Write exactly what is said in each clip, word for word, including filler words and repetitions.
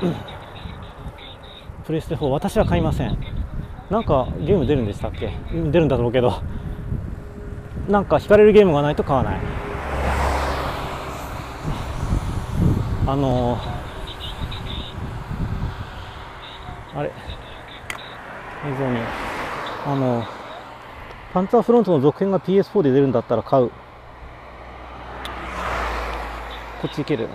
プレステフォー、私は買いません。なんかゲーム出るんでしたっけ？出るんだろうけど、なんか惹かれるゲームがないと買わない。あのー、あれ映像にあのー、パンツァーフロントの続編が ピーエスフォー で出るんだったら買う。こっち行ける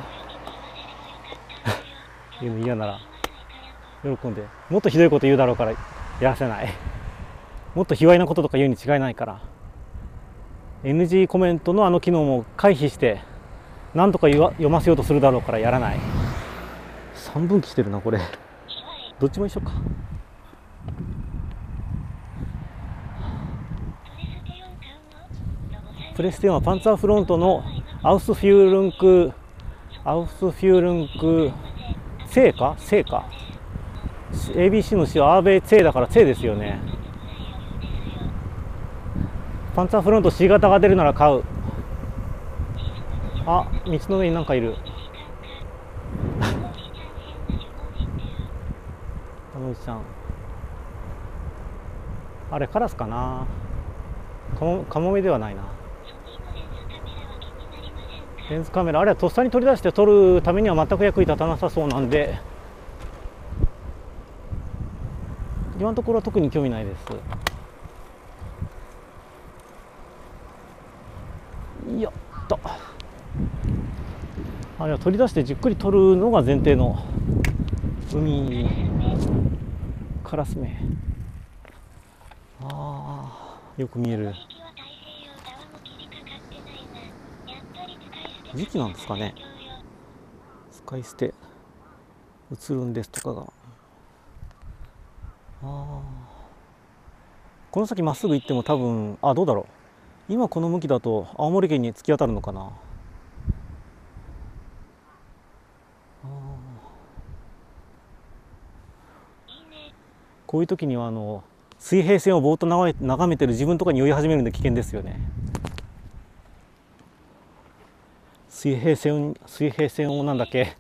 言うの嫌なら喜んで。もっとひどいこと言うだろうからやらせない。もっと卑猥なこととか言うに違いないから。 エヌジー コメントのあの機能も回避して何とか言わ読ませようとするだろうからやらない。さんぶん岐してるなこれ。どっちも一緒か。プレステよんはパンツァーフロントのアウスフュールンクアウスフュールンクセーかセーか エービーシー の詩はアーベイセーだからセーですよね。パンツァーフロント C 型が出るなら買う。あ、道の上になんかいるあのおじちゃん、あれカラスかな。カモカモメではないな。レンズカメラ、あれはとっさに取り出して撮るためには全く役に立たなさそうなんで、今のところは特に興味ないです。やった。あれは取り出してじっくり撮るのが前提の海。カラス目。ああ、よく見える。時期なんですかね。使い捨て映るんですとかが。ああ、この先まっすぐ行っても多分、あ、どうだろう、今この向きだと青森県に突き当たるのかな。こういう時にはあの水平線をぼーっと眺めてる自分とかに酔い始めるんで危険ですよね。水平線水平線をなんだっけ、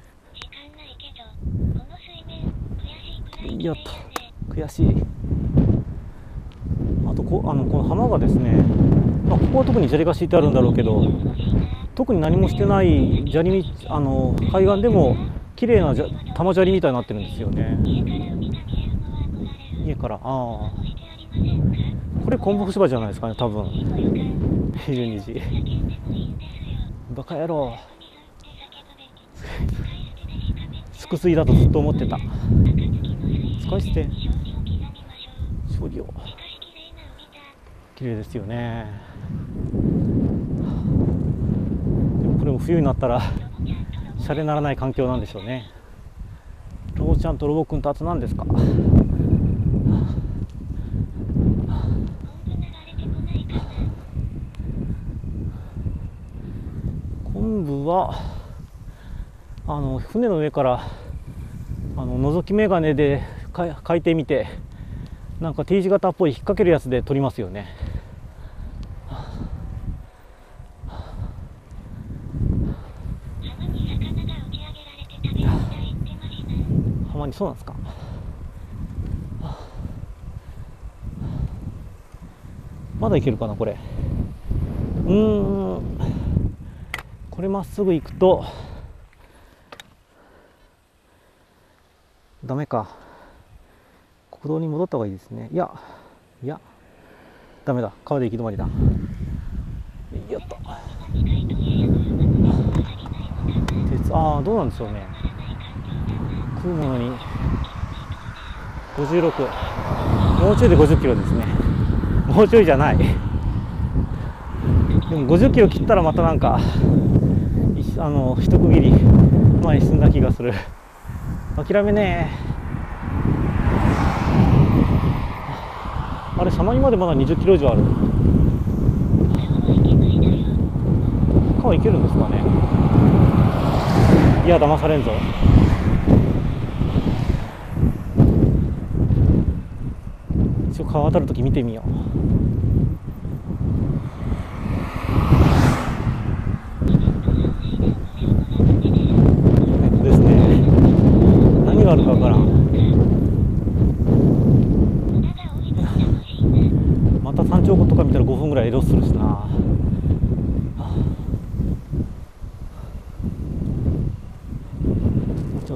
やった悔しい。あとこあのこの浜がですね、まあ、ここは特に砂利が敷いてあるんだろうけど、特に何もしてない砂利あの海岸でも綺麗な玉砂利みたいになってるんですよね。家から、ああ、これ昆布芝じゃないですかね多分。じゅうにじバカ野郎粛水だとずっと思ってた。使い捨て処理を綺麗ですよね。でもこれも冬になったらシャレならない環境なんでしょうね。ロボちゃんとロボくんとあと何ですか。昆布はあの船の上からあの覗き眼鏡で海底見て、なんか T 字型っぽい引っ掛けるやつで撮りますよね。浜に、そうなんですか。まだいけるかなこれ。うーん、これまっすぐ行くとダメか。国道に戻った方がいいですね。いやいやダメだ、川で行き止まりだ。やった。鉄、ああどうなんでしょうね。食うものにごじゅうろく、もうちょいでごじゅっキロですね。もうちょいじゃない。でもごじゅっキロ切ったらまたなんかあの一区切り前に進んだ気がする。諦めねえ。あれサマニまでまだにじゅっキロ以上ある。川行けるんですかね。いや騙されんぞ。一応川渡るとき見てみよう。ですね。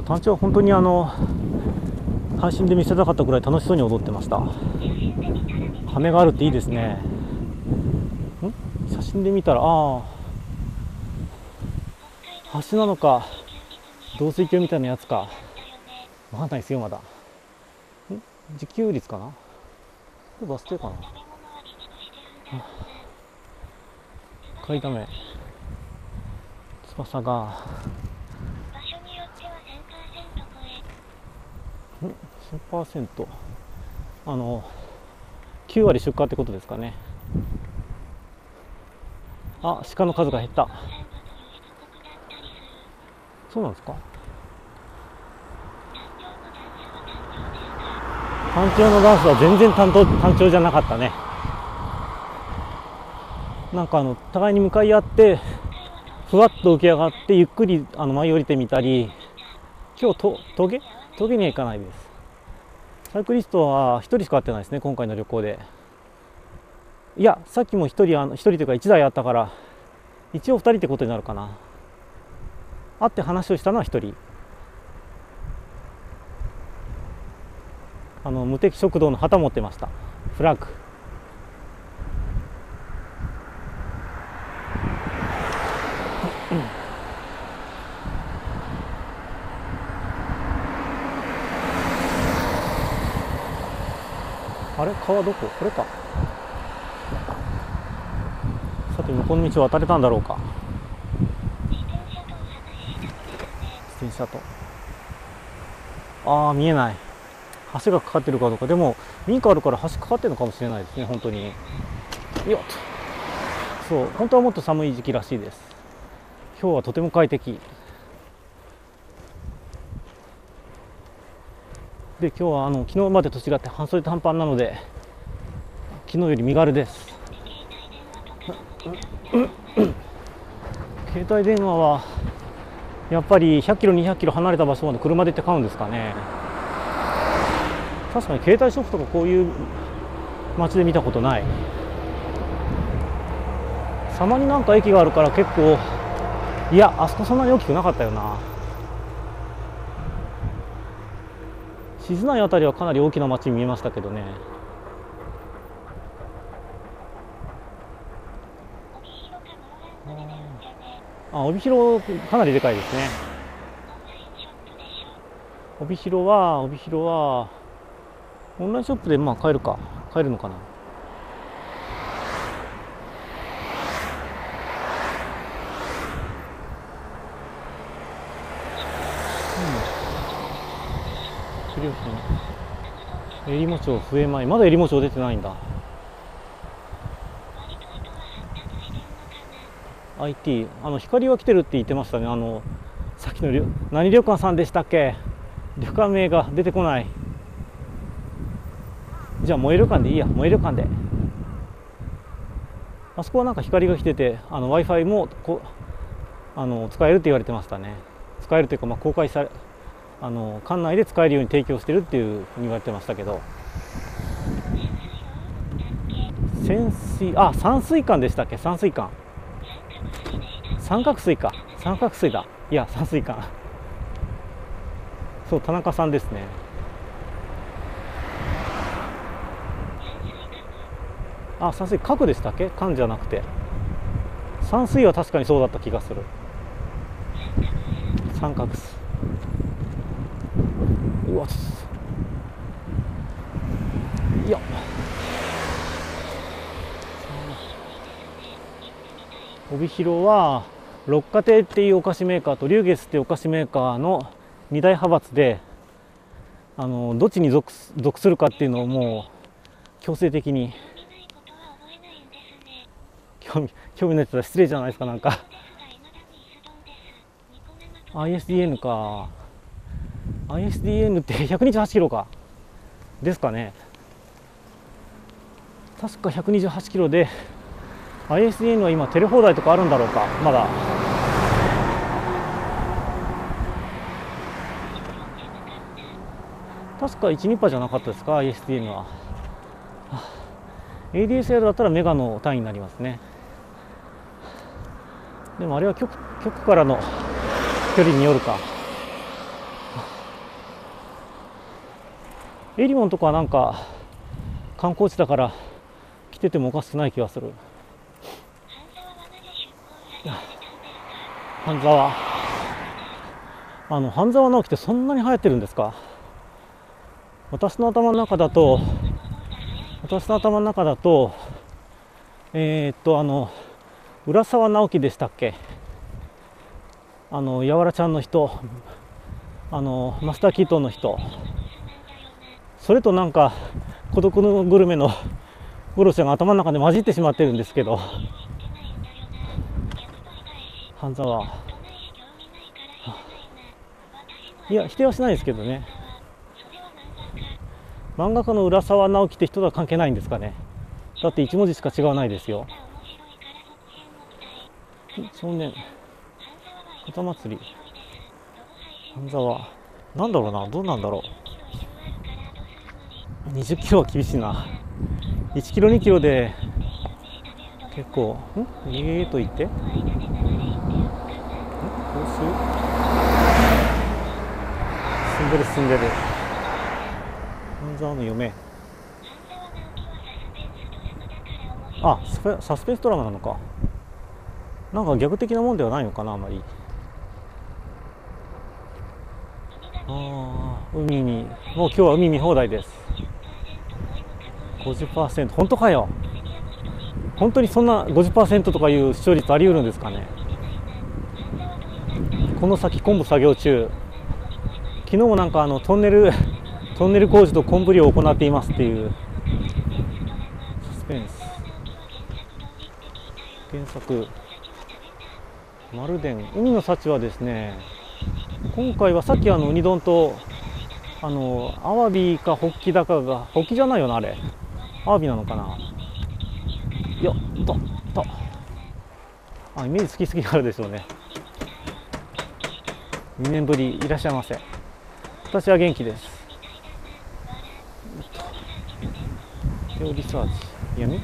団長は本当にあの配信で見せたかったぐらい楽しそうに踊ってました。羽があるっていいですね。ん写真で見たら、ああ橋なのか導水橋みたいなやつかわかんないですよまだ。ん自給率かな、これバス停かな。買いだめ翼がせんパーセント、あのきゅうわり出荷ってことですかね。あ、鹿の数が減った。そうなんですか。単調のダンスは全然単調単調じゃなかったね。なんかあの互いに向かい合ってふわっと浮き上がってゆっくりあの舞い降りてみたり、今日と峠峠には行かないです。サイクリストはひとりしか会ってないですね今回の旅行で。いやさっきもひとりあのひとりというかいちだいあったから一応ふたりってことになるかな。会って話をしたのはひとり。あの無敵食堂の旗持ってました。フラッグ。あれ川どこ？これか。さて向こうの道を渡れたんだろうか。自転車とああ見えない。橋がかかってるかどうか。でも民家あるから橋かかってるのかもしれないですね本当に。よっと。そう本当はもっと寒い時期らしいです。今日はとても快適で、今日はあの昨日までと違って半袖短パンなので昨日より身軽です。携帯電話はやっぱりひゃっキロにひゃっキロ離れた場所まで車で行って買うんですかね。確かに携帯ショップとかこういう街で見たことない。様になんか駅があるから結構、いやあそこそんなに大きくなかったよな。静内あたりはかなり大きな町に見えましたけどね。あ、帯広かなりでかいですね。帯広は帯広はオンラインショップでまあ買えるか買えるのかな。うん。えりも町笛前、まだえりも町出てないんだ。アイティー あの光は来てるって言ってましたね。あのさっきのりょ何旅館さんでしたっけ。旅館名が出てこない。じゃあ燃え旅館でいいや。燃え旅館であそこはなんか光が来てて、あの Wi-Fi もこあの使えるって言われてましたね。使えるというか、まあ、公開されあの館内で使えるように提供してるっていうふうに言われてましたけど。潜水あ山水館でしたっけ。山水館三角水か三角水だ。いや山水館そう田中さんですね。あ山水角でしたっけ。館じゃなくて山水は確かにそうだった気がする。三角水うわいや帯広は六花亭っていうお菓子メーカーと龍月っていうお菓子メーカーのに大派閥で、あのどっちに 属, 属するかっていうのをもう強制的に興味興味ないって言ったら失礼じゃないですか。なんか アイエスディーエヌ か アイエスディーエヌ ってひゃくにじゅうはちキロかですかね。確かひゃくにじゅうはちキロで アイエスディーエヌ は今テレ放題とかあるんだろうか。まだ確かいちニッパーじゃなかったですか アイエスディーエヌ は。 エーディーエスエル だったらメガの単位になりますね。でもあれは 局, 局からの距離によるか。 エリモンとかはなんか観光地だから来ててもおかしくない気がする。半沢、あの半沢直樹ってそんなに流行ってるんですか？私の頭の中だと私の頭の中だとえー、っとあの浦沢直樹でしたっけ、あのやわらちゃんの人、あのマスター・キートンの人、それとなんか孤独のグルメのゴロちゃんが頭の中で混じってしまってるんですけど、半沢、いや否定はしないですけどね。漫画家の浦沢直樹って人とは関係ないんですかね。だっていち文字しか違わないですよ。少年肩祭り、半沢、なんだろうな、どうなんだろう。にじゅっキロは厳しいな。いちキロにキロで結構んえーと言ってん、講習進んでる進んでる。半沢の嫁、あ、サスペンスドラマなのか。なんか逆的なもんではないのかな、あまり。ああ、海にもう今日は海見放題です。 ごじゅっパーセント、 本当かよ。本当にそんな ごじゅっパーセント とかいう視聴率あり得るんですかね。この先昆布作業中、昨日もなんかあのトンネルトンネル工事と昆布漁を行っていますっていうサスペンス。原作丸伝、海の幸はですね、今回はさっきあのウニ丼とあのアワビかホッキだかが、ホッキじゃないよなあれ、アワビなのかな。よっとと、あ、イメージつきすぎがあるでしょうね。にねんぶり、いらっしゃいませ。私は元気です。料理サーチ闇、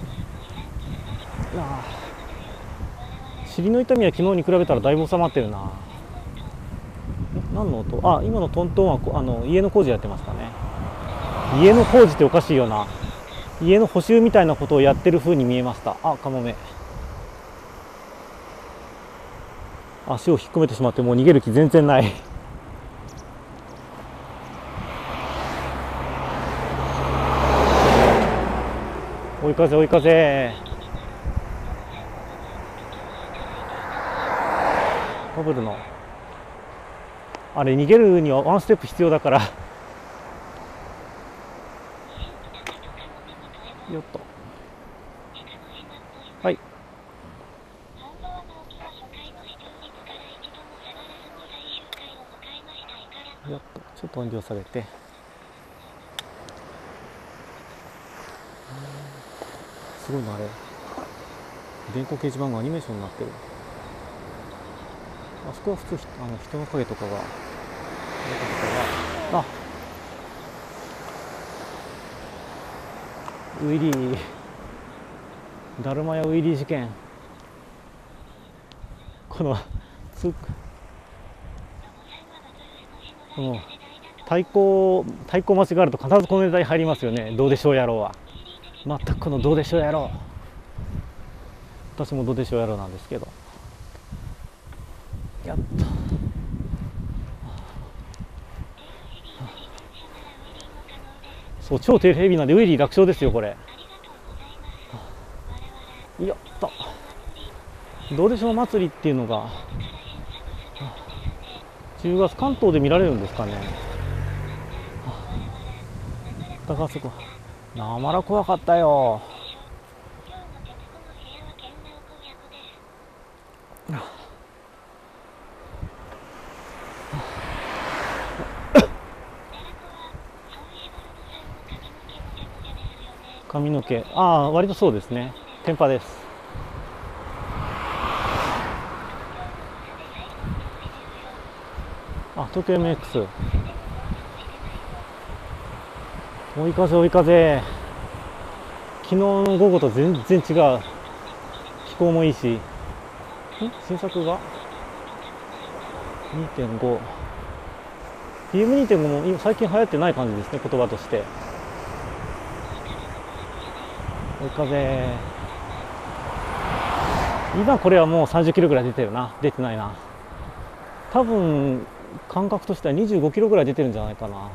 ああ、尻の痛みは昨日に比べたらだいぶ収まってるな。何の音？あ、今のトントンはあの家の工事やってましたね。家の工事っておかしいよな。家の補修みたいなことをやってる風に見えました。あ、カモメ、足を引っ込めてしまってもう逃げる気全然ない。追い風追い風、バブルのあれ逃げるにはワンステップ必要だからよっと、はい、やっとちょっと音量下げて、すごいなあれ、電光掲示板がアニメーションになってる。あそこは普通あの人の影とかが、あ、ウィリー、だるまやウィリー事件、このつこの対抗対抗間違えると必ずこのネタに入りますよね。どうでしょう野郎は全くこのどうでしょう野郎、私もどうでしょう野郎なんですけど、やっとそう、超低ヘビなんでウィリー楽勝ですよこれ。よっと、どうでしょう祭りっていうのがじゅうがつ関東で見られるんですかね。だからそこなまら怖かったよ。髪の毛、ああ割とそうですね、天パです。あ、東京 エムエックス、 追い風追い風、昨日の午後と全然違う。気候もいいし、ん新作が にてんご、 ピーエムにてんご も今最近流行ってない感じですね、言葉として。追い風、今これはもうさんじゅっキロぐらい出てるな。出てないな。多分感覚としてはにじゅうごキロぐらい出てるんじゃないかな。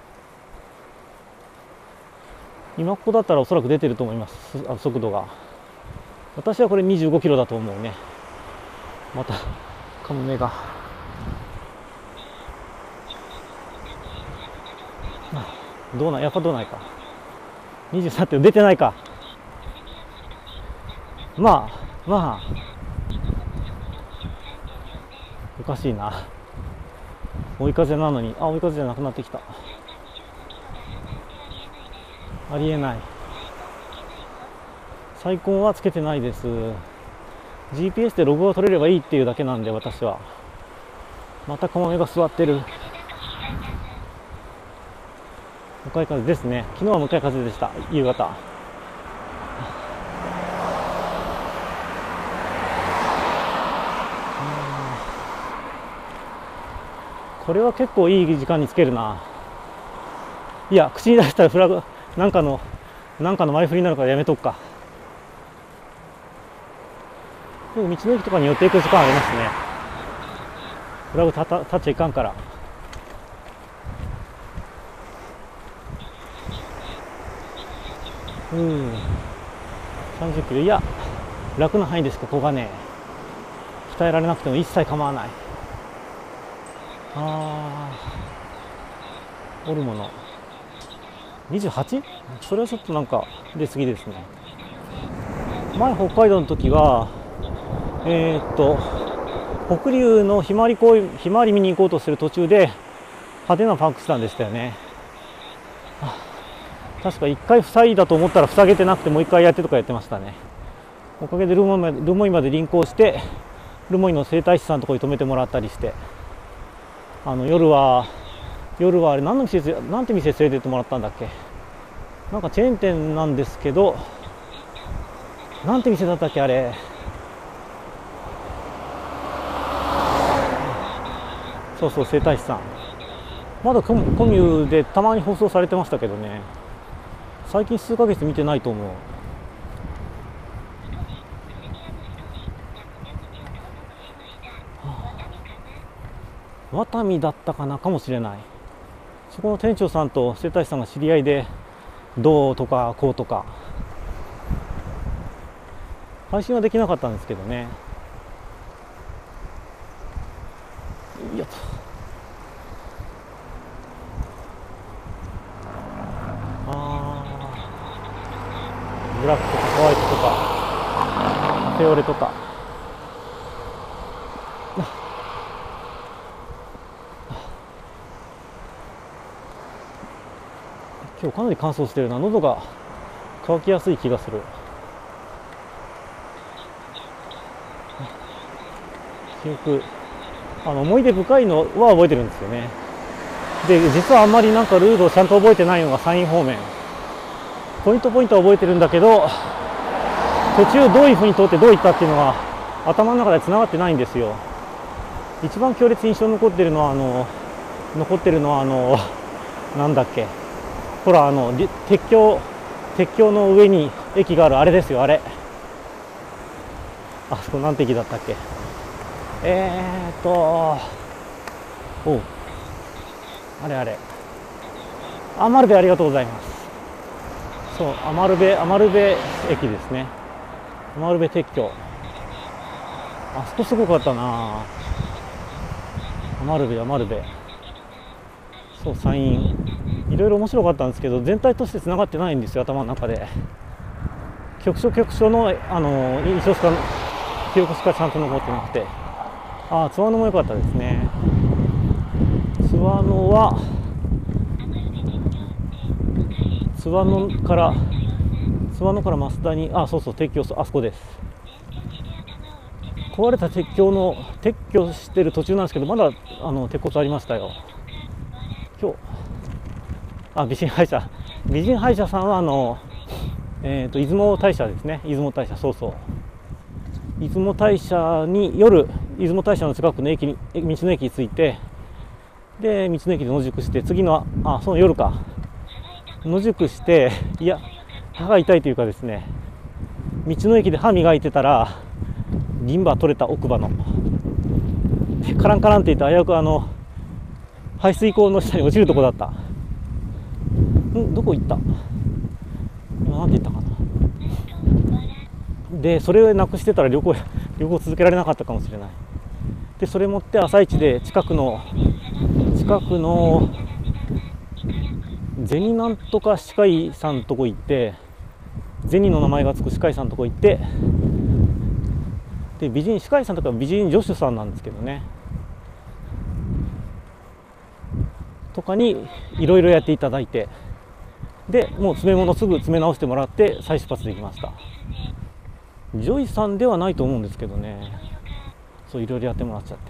今ここだったらおそらく出てると思います、速度が。私はこれにじゅうごキロだと思うね。またカモメがどうない、やっぱどうないか。にじゅうさんって出てないか。まあまあおかしいな。追い風なのに、あ、追い風じゃなくなってきた。ありえない。サイコンはつけてないです。 ジーピーエス でログが取れればいいっていうだけなんで、私は。またカモメが座ってる。向かい風ですね。昨日は向かい風でした、夕方。これは結構いい時間につけるな。いや、口に出したらフラグ、なんかのなんかの前振りになるからやめとくか。でも道の駅とかに寄っていく時間ありますね。フラグ立た立っちゃいかんから。うん、さんじゅっキロ、いや楽な範囲でしかここがね、鍛えられなくても一切構わない。あー、おるもの にじゅうはち？ それはちょっとなんか出過ぎですね。前北海道の時はえー、っと北竜のひまわり公園、ひまわり見に行こうとする途中で派手なパンクしたんでしたよね。確かいっかい塞いだと思ったら塞げてなくてもういっかいやってとかやってましたね。おかげでルモイまで、ルモイまで輪行してルモイの整体師さんのところに泊めてもらったりして、あの夜は夜はあれ何の店、なんて店連れてってもらったんだっけ。なんかチェーン店なんですけど、なんて店だったっけあれ。そうそう、整体師さん。まだコミュでたまに放送されてましたけどね、最近数ヶ月見てないと思う。ワタミだったかな、かもしれない。そこの店長さんと整体師さんが知り合いで、どうとかこうとか。配信はできなかったんですけどね。よっと。あー、ブラックとかホワイトとかカフェオレとか。今日かなり乾燥してるな。喉が乾きやすい気がする。記憶、あの思い出深いのは覚えてるんですよね。で、実はあんまりなんかルールをちゃんと覚えてないのが山陰方面。ポイントポイントは覚えてるんだけど、途中どういうふうに通ってどう行ったっていうのが頭の中でつながってないんですよ。一番強烈に印象に残ってるのはあの残ってるのはあのなんだっけ、ほらあの鉄橋鉄橋の上に駅があるあれですよ、あれ。あそこなんて駅だったっけ。えーっとおう、あれあれ、アマルベ、ありがとうございます。そう、アマルベ、アマルベ駅ですね。アマルベ鉄橋、あそこすごかったな。アマルベ、アマルベ、そう、山陰いろいろ面白かったんですけど、全体としてつながってないんですよ、頭の中で。局所局所のあの印象しか、記憶しかちゃんと残ってなくて。ああ、津和野も良かったですね。津和野は津和野から津和野から増田に、あ、そうそう、鉄橋、あそこです。壊れた鉄橋の撤去してる途中なんですけど、まだあの鉄骨ありましたよ。今日、あ、美人歯医者、美人歯医者さんはあの、えー、と出雲大社ですね。出雲大社、そうそう、出雲大社に夜、出雲大社の近くの駅に、道の駅に着いて、 で道の駅で野宿して、次のあその夜か野宿して、いや歯が痛いというかですね、道の駅で歯磨いてたら銀歯取れた、奥歯のでカランカランっていって危うくあの排水溝の下に落ちるとこだった。んどこ行った、今なんて言ったかな。でそれをなくしてたら旅行旅行続けられなかったかもしれない。でそれ持って朝一で近くの近くの銭なんとか歯科医さんのとこ行って、銭の名前がつく歯科医さんのとこ行って、で美人歯科医さんとか美人助手さんなんですけどね、とかにいろいろやっていただいて、でもう詰め物すぐ詰め直してもらって再出発できました。ジョイさんではないと思うんですけどね、そういろいろやってもらっちゃって。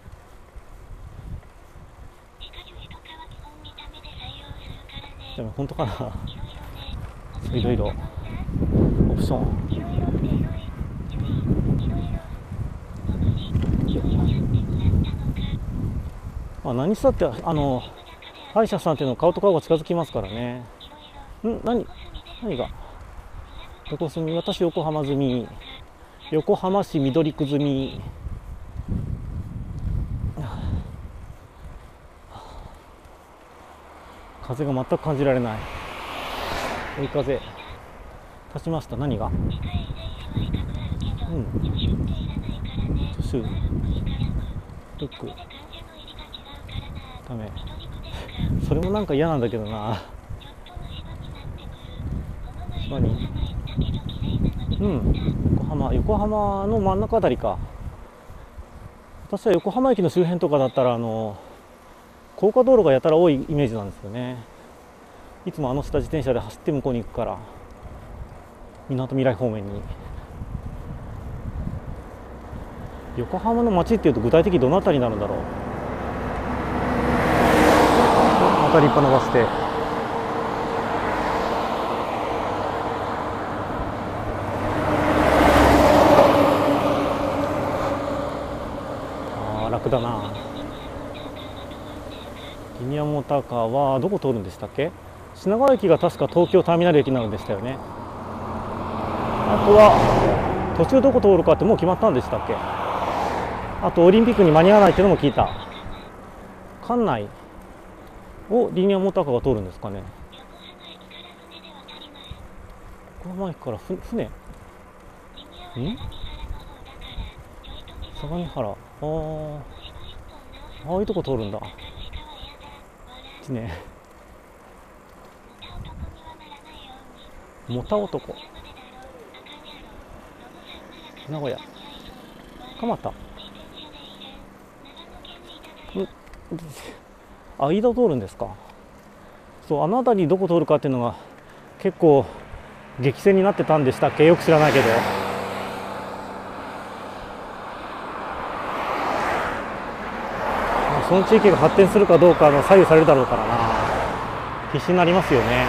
でも本当かな、いろいろオプション。まあ、何したってあの歯医者さんっていうのは顔と顔が近づきますからね。ん何何がどこ住み、私横浜住み、横浜市緑区住み。風が全く感じられない。追い風立ちました。何がうん助手ルックダメ。それもなんか嫌なんだけどな。何うん横浜横浜の真ん中あたりか。私は横浜駅の周辺とかだったらあの高架道路がやたら多いイメージなんですよね。いつもあの下自転車で走って向こうに行くから、みなとみらい方面に。横浜の街っていうと具体的にどのあたりになるんだろう。また立派なバス停。ああ楽だな。リニアモーターカーはどこ通るんでしたっけ。品川駅が確か東京ターミナル駅なのでしたよね。あとは途中どこ通るかってもう決まったんでしたっけ。あとオリンピックに間に合わないっていうのも聞いた。館内をリニアモーターカーが通るんですかね。横浜駅からふ船ん相模原、ああああいうとこ通るんだね。もた男名古屋蒲田間を通るんですか。そうあの辺りどこ通るかっていうのが結構激戦になってたんでしたっけ。よく知らないけど。その地域が発展するかどうかの左右されるだろうからな。必死になりますよね。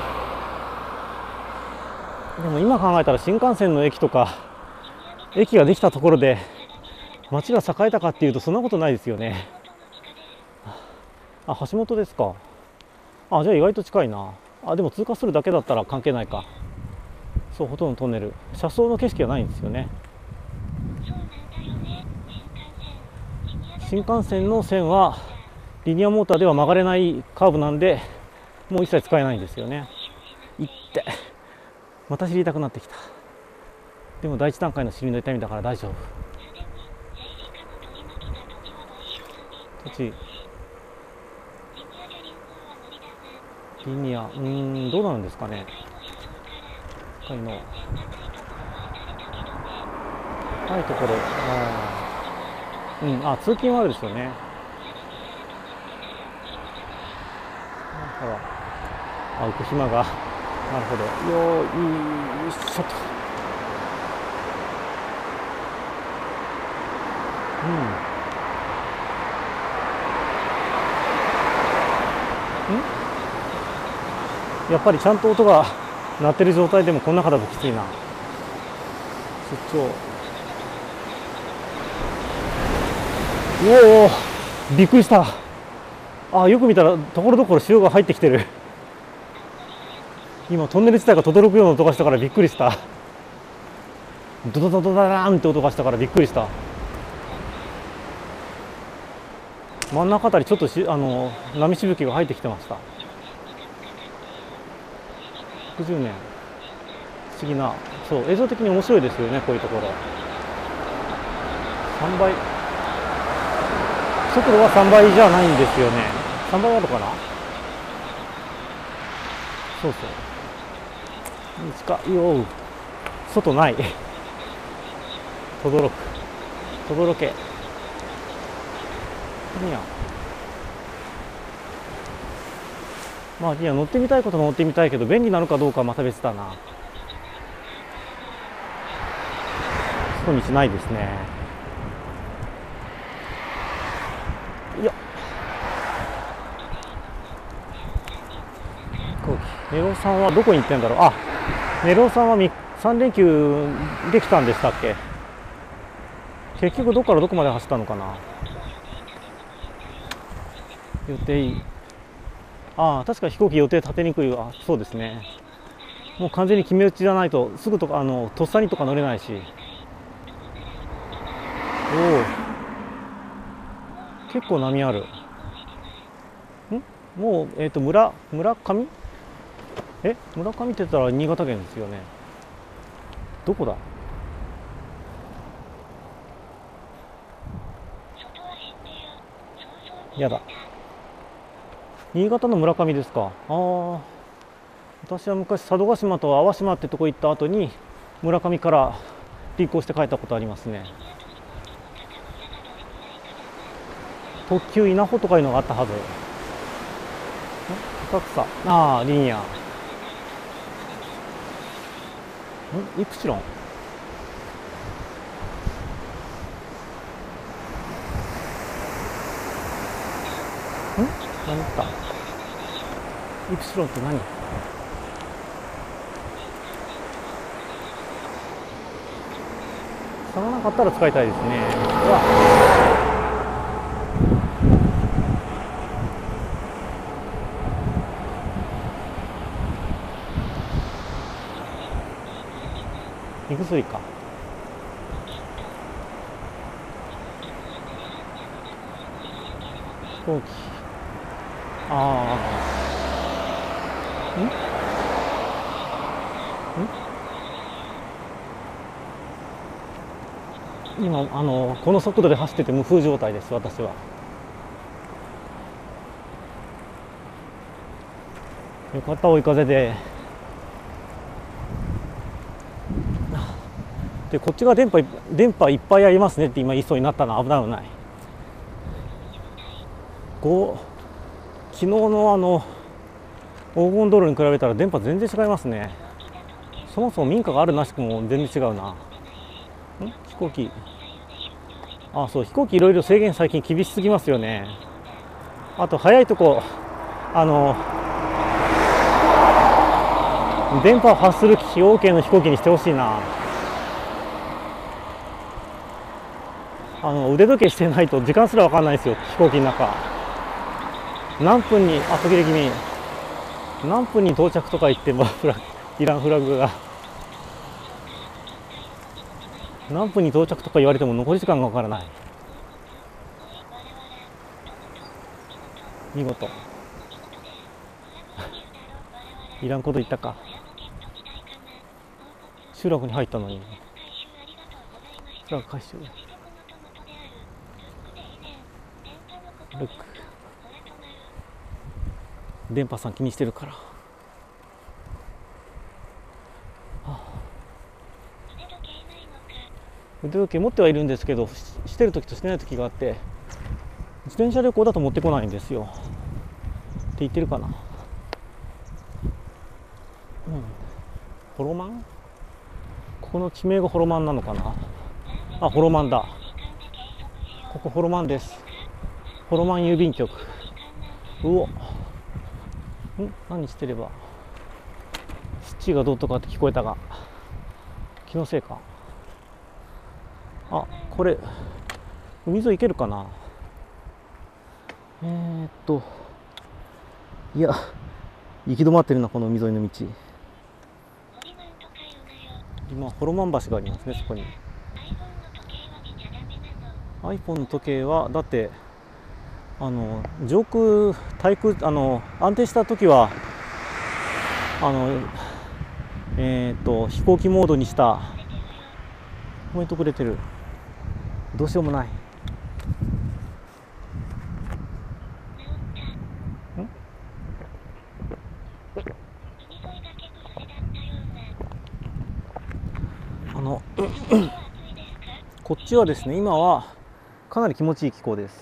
でも今考えたら新幹線の駅とか駅ができたところで街が栄えたかっていうとそんなことないですよね。あ橋本ですか。あじゃあ意外と近いな。あでも通過するだけだったら関係ないか。そうほとんどトンネル、車窓の景色がないんですよね。新幹線の線はリニアモーターでは曲がれないカーブなんでもう一切使えないんですよね。いってまた知りたくなってきた。でも第一段階の尻の痛みだから大丈夫。土地リニアうーんどうなるんですかね。高いの高いところあうんあ通勤はあるでしょうね。ほらあ浮く島がなるほど。よーいしょと。うんんやっぱりちゃんと音が鳴ってる状態でもこんなだときついな。出張おおびっくりした。 あ、よく見たらところどころ潮が入ってきてる。今トンネル自体が轟くような音がしたからびっくりした。ドドドドダラーンって音がしたからびっくりした。真ん中あたりちょっとしあの波しぶきが入ってきてました。ろくじゅうねん、不思議な、そう映像的に面白いですよね、こういうところ。さんばい、速度はさんばいじゃないんですよね。さんばいあるかな。そうそう、近いよ。外ない。とどろく、とどろけ。いや、まあいや、乗ってみたいこと乗ってみたいけど便利なのかどうかはまた別だな。近道ないですね。いや、ネロさんはどこに行ってんだろう。あ、ネロさんはさん連休できたんでしたっけ。結局どこからどこまで走ったのかな。予定、ああ確か飛行機予定立てにくいわ。そうですね、もう完全に決め打ちじゃないとすぐとかあのとっさにとか乗れないし。おお、結構波ある。んもうえっ、ー、と村村上え村上って言ったら新潟県ですよね。どこだ。やだ、新潟の村上ですか。ああ、私は昔佐渡島と淡島ってとこ行った後に村上から臨行して帰ったことありますね。特急稲穂とかいうのがあったはず。浅草、ああリニア、んイプシロン、ん何かイプシロンって何。使わなかったら使いたいですね。うわ、胃薬か。飛行機、ああ、んん今あのこの速度で走ってて無風状態です、私は。よかった、追い風で。でこっちが電波電波いっぱいありますねって今言いそうになったの。危ない危ない。こう昨日のあの黄金道路に比べたら電波全然違いますね。そもそも民家があるなしくも全然違うな。ん飛行機、あ、そう飛行機いろいろ制限最近厳しすぎますよね。あと早いとこあの電波を発する機器 オーケー の飛行機にしてほしいな。あの腕時計してないと時間すら分かんないですよ、飛行機の中。何分に、あ、途切れ気味、何分に到着とか言ってもフラいらんフラグが。何分に到着とか言われても残り時間が分からない。見事いらんこと言ったか。集落に入ったのにフラグ回収。ルック、電波さん気にしてるから。はあ、腕時計持ってはいるんですけど、ししてる時としてない時があって、自転車旅行だと持ってこないんですよって言ってるかな。うん、ホロマン、ここの地名がホロマンなのかな。あ、ホロマンだ、ここホロマンです。ホロマン郵便局。うお、ん何してれば土がどうとかって聞こえたが気のせいか。あ、これ海沿い行けるかな。えー、っといや行き止まってるな、この海沿いの道。今ホロマン橋がありますね、そこに。 iPhone の時計はだってあの上空対空あの安定した時はあのえっ、ー、と飛行機モードにした。コメントくれてる。どうしようもない。んあのこっちはですね、今はかなり気持ちいい気候です。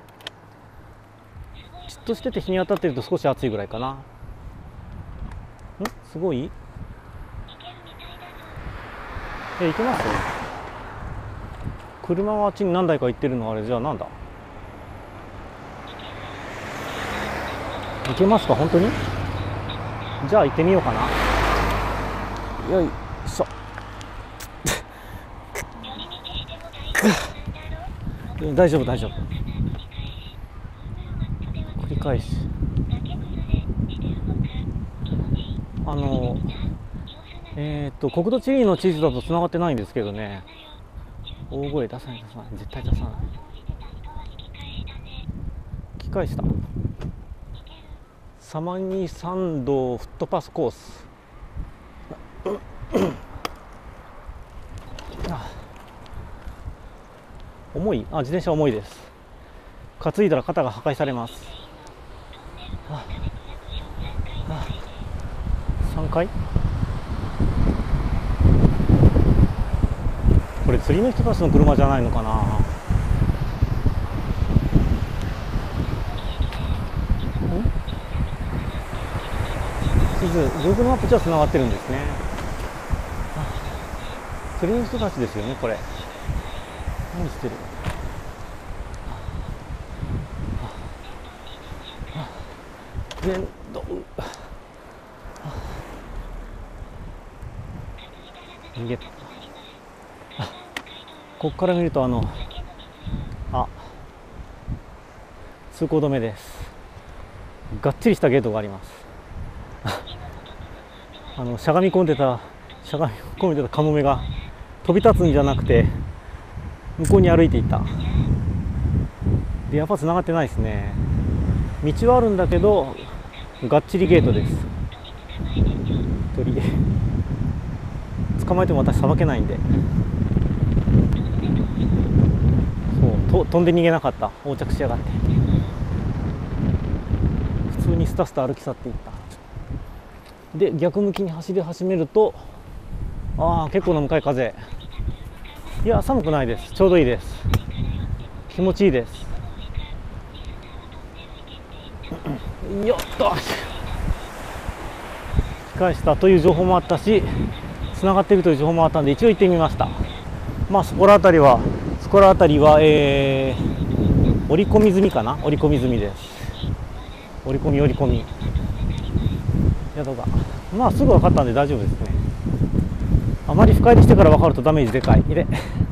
じっとしてて日に当たってると少し暑いぐらいかな。んすごい。え、行けます？車があっちに何台か行ってるの。あれじゃあなんだ、行けますか本当に？じゃあ行ってみようかな。よいしょ大丈夫大丈夫。繰り返しあのえっと国土地理の地図だとつながってないんですけどね。大声出さない出さない絶対出さない。聞き返した。サマニサンドフットパスコース重い。あ、自転車重いです。担いだら肩が破壊されます。はあはあ、さんかい。これ釣りの人たちの車じゃないのかな。地図 Google マップじゃつながってるんですね。釣りの人たちですよねこれ。何してる。全土逃げた。ここから見るとあのあ通行止めです。がっちりしたゲートがあります。あのしゃがみ込んでたしゃがみ込んでたカモメが飛び立つんじゃなくて向こうに歩いていった。でやっぱ繋がってないですね。道はあるんだけどがっちりゲートです。鳥捕まえても私さばけないんで、そうと飛んで逃げなかった。横着しやがって。普通にスタスタ歩き去っていった。で逆向きに走り始めるとああ結構な向かい風。いや寒くないです。ちょうどいいです。気持ちいいです。よっと引き返したという情報もあったし、つながっているという情報もあったんで一応行ってみました。まあそこら辺りはそこら辺りは、えー、折り込み済みかな。折り込み済みです。折り込み折り込み宿がまあすぐ分かったんで大丈夫ですね。あまり深入りしてから分かるとダメージでかい。で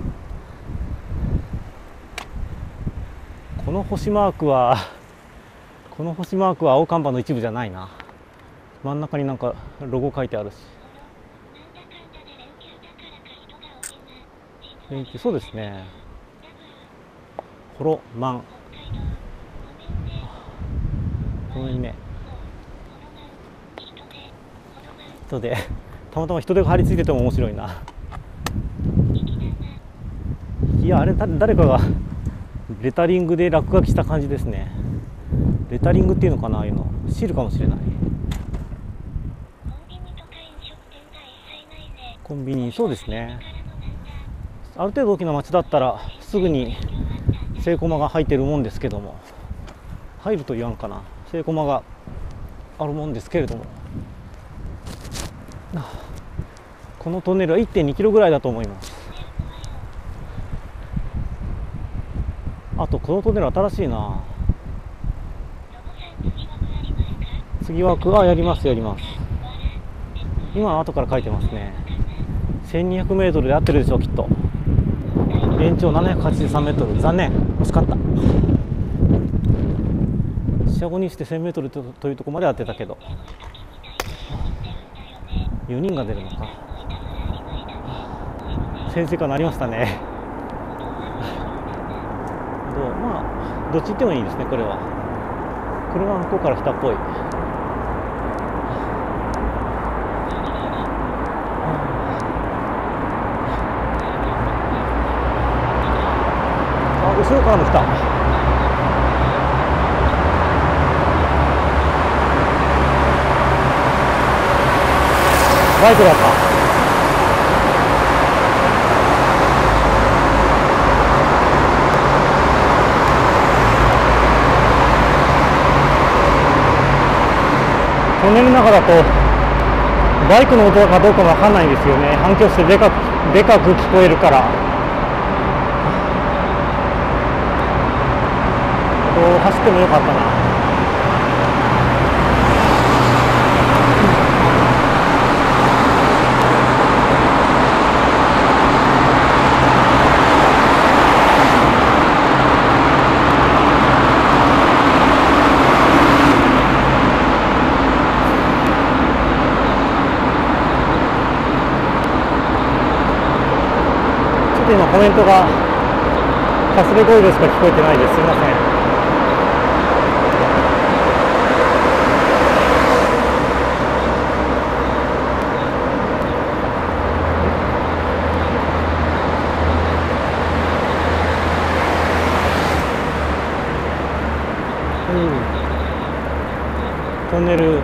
この星マークはこの星マークは青看板の一部じゃないな。真ん中になんかロゴ書いてあるし。連休そうですね。ホロマンこのね人でたまたま人手が張り付いてても面白いな。いやあれ誰かがレタリングで落書きした感じですね。レタリングっていうのかな、ああいうのシールかもしれない。コンビニそうですね。ある程度大きな町だったらすぐにセイコマが入ってるもんですけども、入ると言わんかな、セイコマがあるもんですけれども、このトンネルは いってんにキロぐらいだと思います。あとこのトンネル新しいな。次枠あやりますやります。今後から書いてますね。せんにひゃくメートルで合ってるでしょうきっと。延長ななひゃくはちじゅうさんメートル。残念惜しかった。 四捨五入して せんメートル と, というところまで当てたけど、よにんが出るのか。潜水艦なりましたね。どうまあどっち行ってもいいですね。これは車は向こうから来たっぽい。あ、後ろからも来た。バイクだった。トンネルの中だとバイクの音かどうかも分かんないんですよね。反響してでかくでかく聞こえるから。こう走ってもよかったな。今コメントがかすれ声でしか聞こえてないです。すみません。うん、トンネル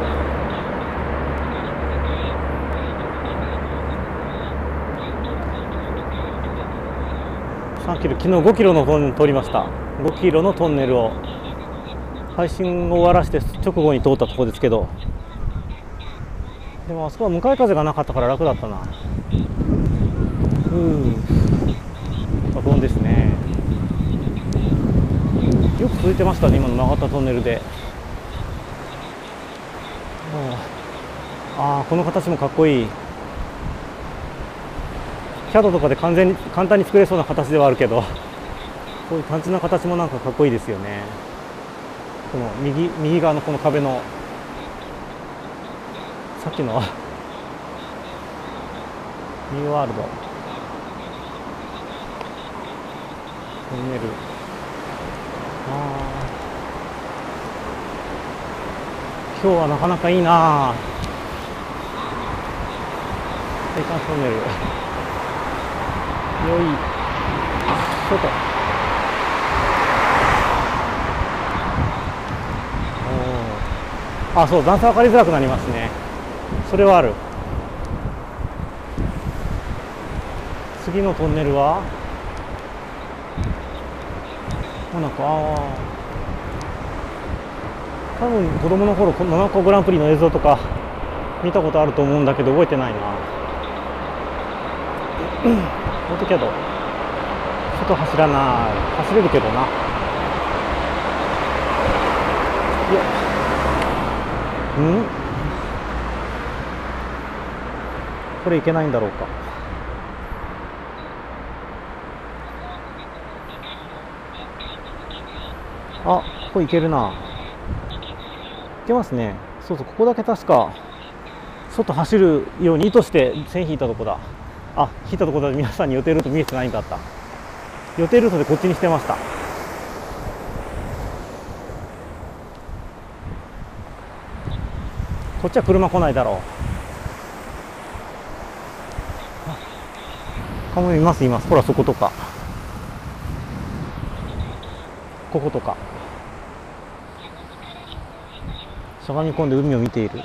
さんキロ、昨日ごキロのトンネル通りました。ごキロのトンネルを配信を終わらせて直後に通ったところですけど、でもあそこは向かい風がなかったから楽だったな。うん、バコンですね。よく続いてましたね、今の曲がったトンネルで。ああ、この形もかっこいい。キャドとかで完全に簡単に作れそうな形ではあるけど、こういう単純な形もなんかかっこいいですよね。この右右側のこの壁のさっきのニューワールドトンネル、あ今日はなかなかいいな。青函トンネルよいしょと。あ、そう段差分かりづらくなりますね。それはある。次のトンネルはモナコ。ああ、多分子供の頃モナコグランプリの映像とか見たことあると思うんだけど覚えてないな。オートキャド外走らない。走れるけどな。いや、うんこれいけないんだろうか。あ、ここいけるな。いけますね。そうそう、ここだけ確か外走るように意図して線引いたとこだ。あ、引いたところで皆さんに予定ルート見えてないんだった。予定ルートでこっちにしてました。こっちは車来ないだろう。カモメいますいます。ほらそことかこことかしゃがみ込んで海を見ている。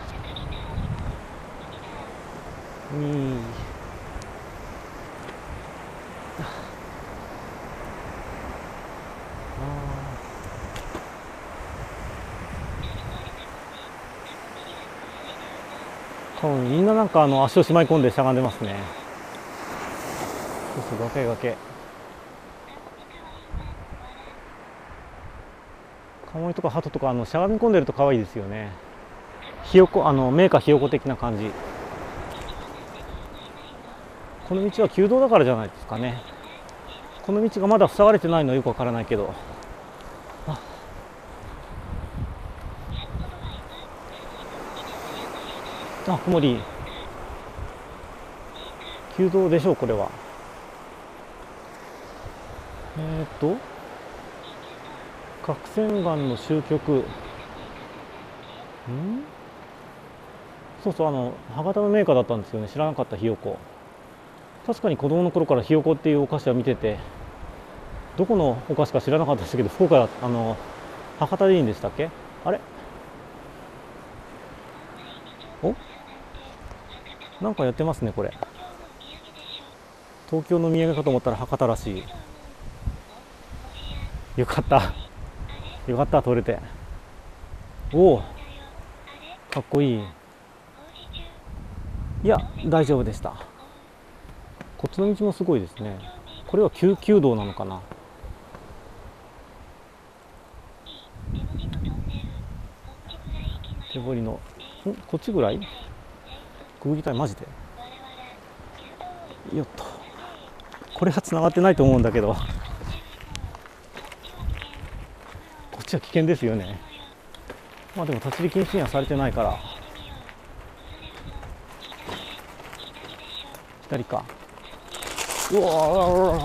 うん多分みんななんかあの足をしまい込んでしゃがんでますね。そうそう、崖崖。カモメとかハトとかあのしゃがみ込んでると可愛いですよね。ひよこ、あのメーカーひよこ的な感じ。この道は旧道だからじゃないですかね。この道がまだ塞がれてないのはよくわからないけど、ああ、曇り。旧道でしょう、これは。えっと角仙岩の終局。んそうそう、あの博多のメーカーだったんですよね。知らなかった。ひよこ。確かに子供の頃からひよこっていうお菓子は見てて、どこのお菓子か知らなかったですけど、福岡、あの博多でいいんでしたっけ。あれ、お、なんかやってますね、これ。東京の土産かと思ったら博多らしい。よかったよかった、取れて。おお、かっこいい。いや、大丈夫でした。こっちの道もすごいですね。これは急急道なのかな。手彫りの、んこっちぐらいくぐりたい、マジで。よっと、これはつながってないと思うんだけど、こっちは危険ですよね。まあでも立ち入り禁止にはされてないから。左か。うわー、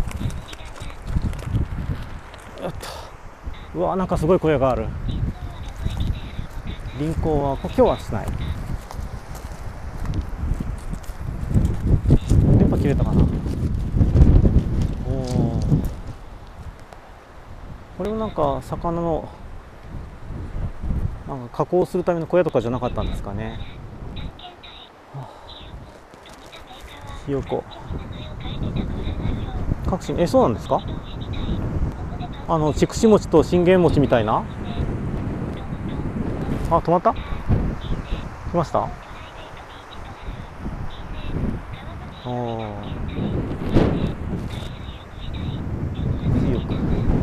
やった。うわー、なんかすごい小屋がある。輪行は今日はしない。電波切れたかな。おお、これもなんか魚のなんか加工するための小屋とかじゃなかったんですかね。ひよこ各種、え、そうなんですか。あの筑紫餅と信玄餅みたいな。あ、止まった。来ました。おお、強く。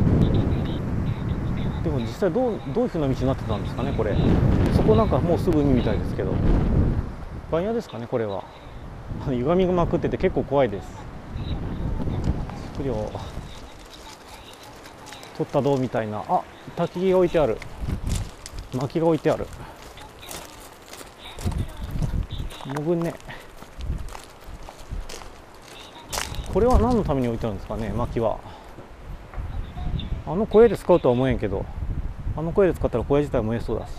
でも実際どうどういうふうな道になってたんですかね、これ。そこなんかもうすぐ海みたいですけど、番屋ですかね、これは。歪みがまくってて結構怖いです。食料取った銅みたいな。あ、焚き木が置いてある。薪が置いてある。潜んね。これは何のために置いてあるんですかね、薪は。あの小屋で使うとは思えんけど、あの小屋で使ったら小屋自体燃えそうだし、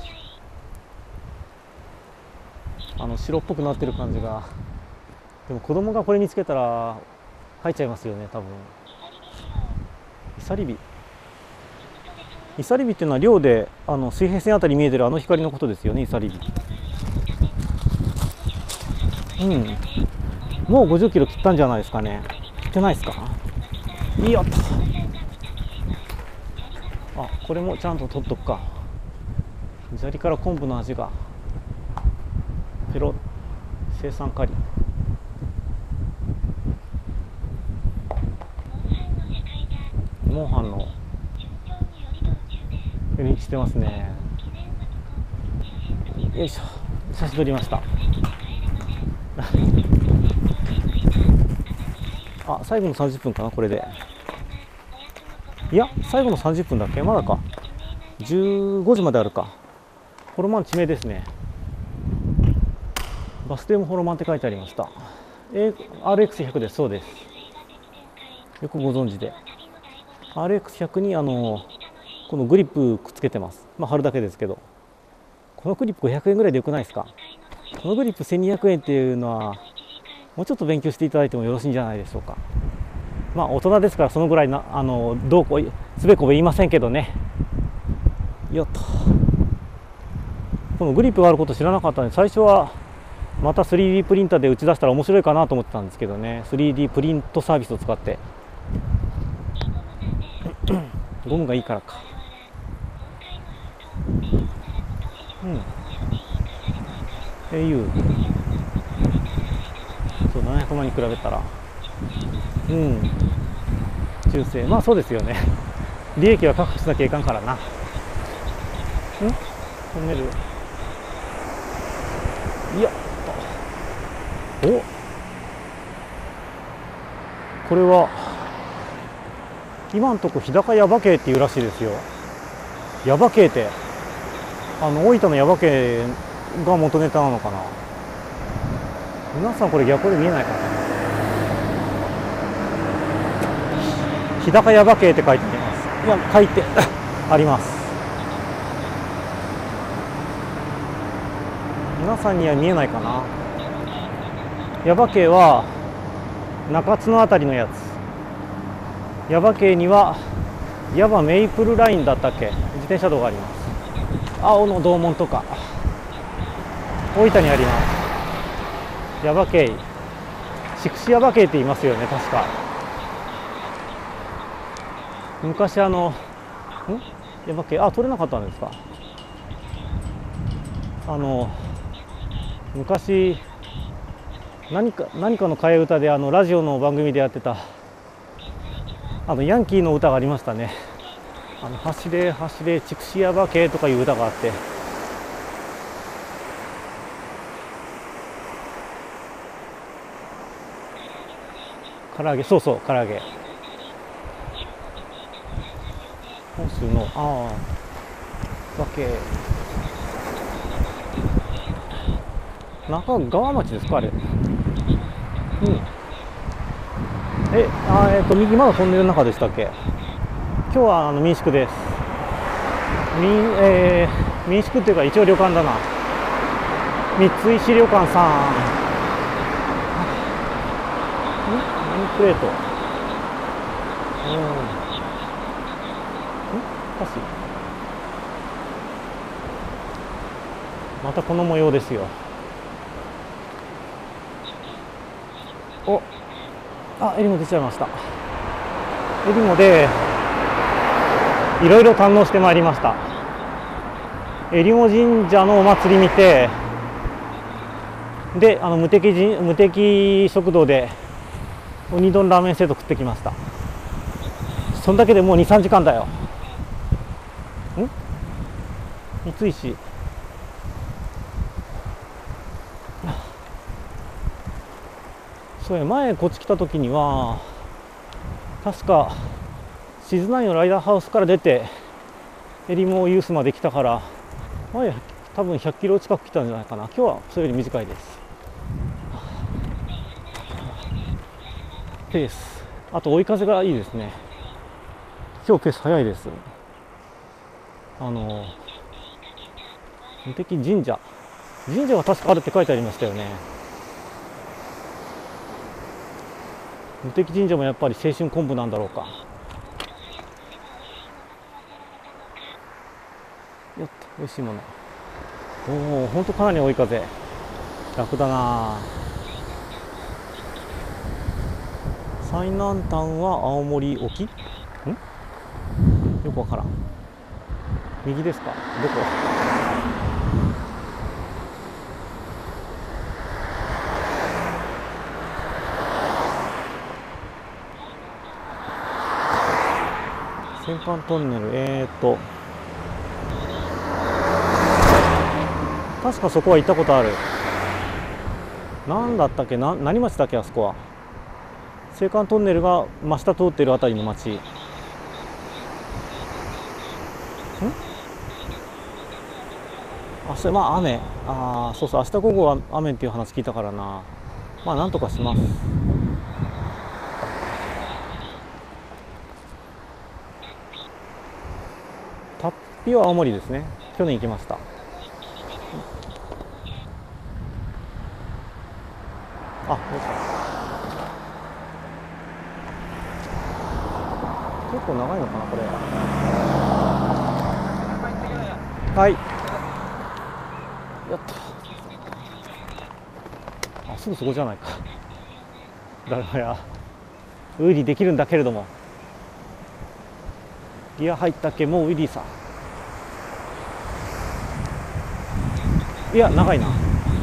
あの白っぽくなってる感じが。でも子供がこれ見つけたら入っちゃいますよね、多分。イサリビ。イサリビっていうのは寮であの水平線あたり見えてるあの光のことですよね、イサリビ。うん、もうごじゅっキロ切ったんじゃないですかね。切ってないですか。いいよっと。あ、これもちゃんと取っとくか。砂利から昆布の味がペロッ。生産カリ。モンハンのリーチしてますね。よいしょ、写真撮りました。あ、最後のさんじゅっぷんかな、これで。いや、最後のさんじゅっぷんだっけ。まだか。じゅうごじまであるか。ホロマン地名ですね。バス停もホロマンって書いてありました。え アールエックスひゃく です。そうです。よくご存知で。 アールエックスひゃく にあのこのグリップくっつけてます。まあ貼るだけですけど、このグリップごひゃくえんぐらいでよくないですか。このグリップせんにひゃくえんっていうのはもうちょっと勉強していただいてもよろしいんじゃないでしょうか。まあ大人ですからそのぐらいな、あのどうこうすべこべ言いませんけどね。よっと。このグリップがあること知らなかったので、最初はまた スリーディー プリンターで打ち出したら面白いかなと思ってたんですけどね。 スリーディー プリントサービスを使ってゴムがいいからか。うん、 エーユー そうななひゃくまんに比べたら、うん、中性。まあそうですよね。利益は確保しなきゃいかんからな。んトンネル。いや、お、これは今んとこ日高耶馬渓っていうらしいですよ。耶馬渓ってあの大分の耶馬渓が元ネタなのかな。皆さんこれ逆で見えないかな。日高耶馬渓って書いてあります。いや、書いてあります。皆さんには見えないかな。耶馬渓は中津のあたりのやつ。耶馬渓には耶馬メイプルラインだったっけ、自転車道があります。青の洞門とか大分にあります。耶馬渓、筑紫耶馬渓って言いますよね、確か。昔あのん耶馬渓、あ、取れなかったんですか。あの昔何か何かの替え歌で、あのラジオの番組でやってたあのヤンキーの歌がありましたね。あの走れ走れ筑紫耶馬渓とかいう歌があって、唐揚げ、そうそう、唐揚げ、本州のああ馬渓、中川町ですかあれ。うん。え、あえっ、ー、と右まだトンネルの中でしたっけ。今日はあの民宿です。民、えー、民宿っていうか一応旅館だな。三井市旅館さん。ん？何プレート。うん。ん？歌詞。またこの模様ですよ。お、あ、襟裳出ちゃいました。襟裳でいろいろ堪能してまいりました。襟裳神社のお祭り見て、で、あの無敵じ無敵食堂でウニ丼ラーメンセット食ってきました。そんだけでもうに、さんじかんだよ。ん？三井市。そうや、前こっち来た時には確か静内のライダーハウスから出て襟裳ユースまで来たから、前多分ひゃっキロ近く来たんじゃないかな。今日はそれより短いです。ペース、あと追い風がいいですね。今日ペース早いです。あの無敵神社神社が確かあるって書いてありましたよね。無敵神社もやっぱり青春昆布なんだろうか。よっと、美味しいもの。おお、ほんとかなり追い風。楽だな。最南端は青森沖？ん？よくわからん。右ですか？どこ？戦艦トンネル、えーっと確かそこは行ったことある。何だったっけ、な何町だっけ、あそこは。青函トンネルが真下通っているあたりの町。ん？あ、それまあ雨。ああ、そうそう、明日午後は雨っていう話聞いたからな。まあなんとかします。タッピは青森ですね。去年行きました。あ、よし。結構長いのかなこれ。はい。やった。あ、すぐそこじゃないか。だからやウィリーできるんだけれども、ギア入ったっけ、もうウィリーさ。いや長いな。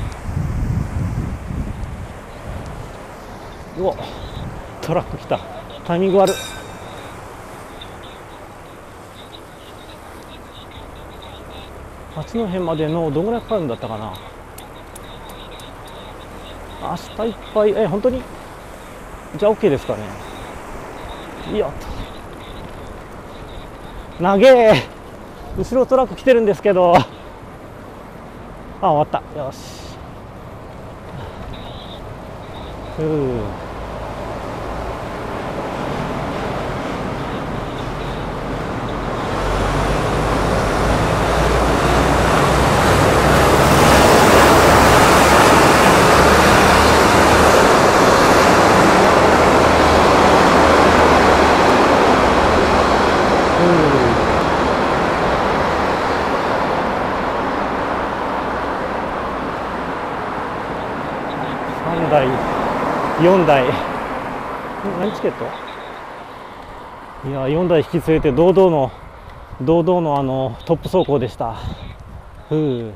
うわ、トラック来た。タイミング悪。八戸までのどんぐらいかかるんだったかな。明日いっぱい。え、本当にじゃあ OK ですかね。いやっと長え。後ろトラック来てるんですけどあ、終わった。よし。ふう。さんだい、よんだい、何チケット？いや、よんだい引き連れて堂々の堂々のあのトップ走行でした。ふう。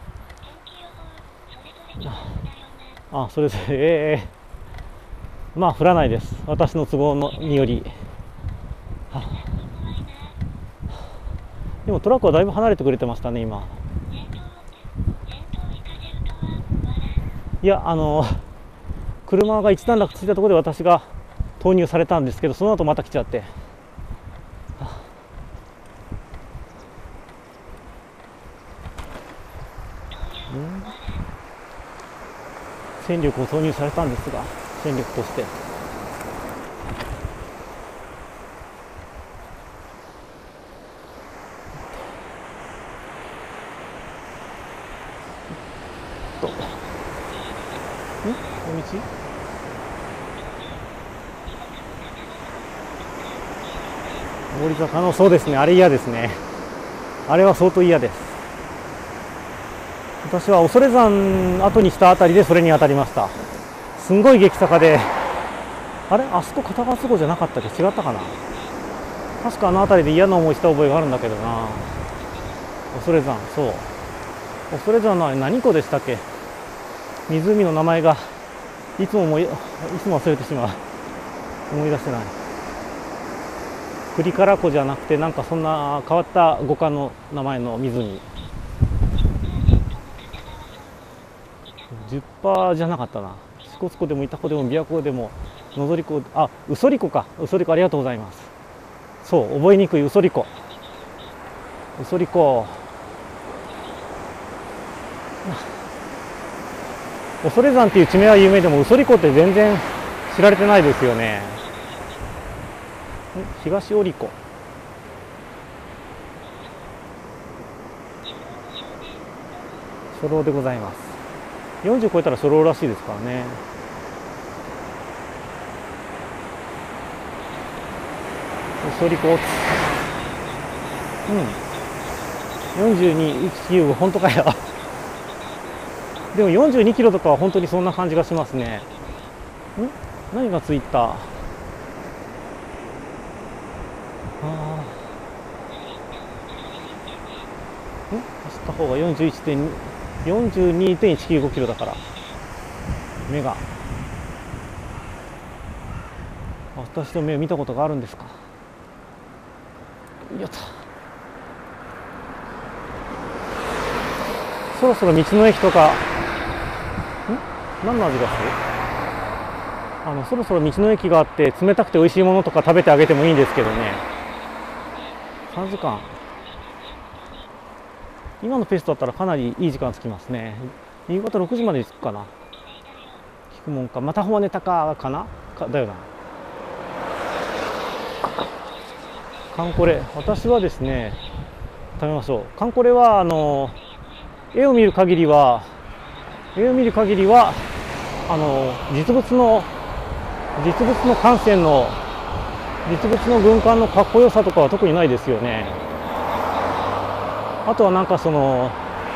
あ、それで、ええー、まあ降らないです。私の都合のにより。はでもトラックはだいぶ離れてくれてましたね、今。いや、あの車が一段落ついたところで私が投入されたんですけど、その後また来ちゃって、戦力を投入されたんですが、戦力としてと、ん？この道？上り坂の、そうですね、あれ嫌ですね。あれは相当嫌です。私は恐山後にしたあたりでそれに当たりました。すんごい激坂で、あれ、あそこ片側通行じゃなかったっけ？違ったかな。確かあの辺りで嫌な思いした覚えがあるんだけどな。恐山、そう、恐山の何湖でしたっけ？湖の名前がいつも思いいつも忘れてしまう。思い出せない。クリカラ湖じゃなくて、なんかそんな変わった五感の名前の湖。じゅっパーセントじゃなかったな。支笏湖でも潮来でも琵琶湖でも野反湖、あ、嘘里湖か。嘘里湖、ありがとうございます。そう、覚えにくい嘘里湖。嘘里湖。恐山っていう地名は有名でも、嘘里湖って全然知られてないですよね。東織湖。初老でございます。よんじゅう超えたら初老らしいですからね。嘘里湖。うん。よんじゅうに、いちきゅうご、本当かよ。でもよんじゅうにキロとかは本当にそんな感じがしますね。ん？何がついた？ああ。ん？走った方が よんじゅういちてんに、よんじゅうにてんいちきゅうご キロだから。目が。私の目を見たことがあるんですか？やった。そろそろ道の駅とか、ん？何の味がする？あの、そろそろ道の駅があって冷たくて美味しいものとか食べてあげてもいいんですけどね。さんじかん。今のペースだったらかなりいい時間つきますね。夕方ろくじまでに着くかな。聞くもんか。またほネタかかなかだよな。カンコレ、私はですね、食べましょう。カンコレはあの絵を見る限りは絵を見る限りはあの実物の実物の艦船の実物の軍艦のかっこよさとかは特にないですよね。あとはなんかその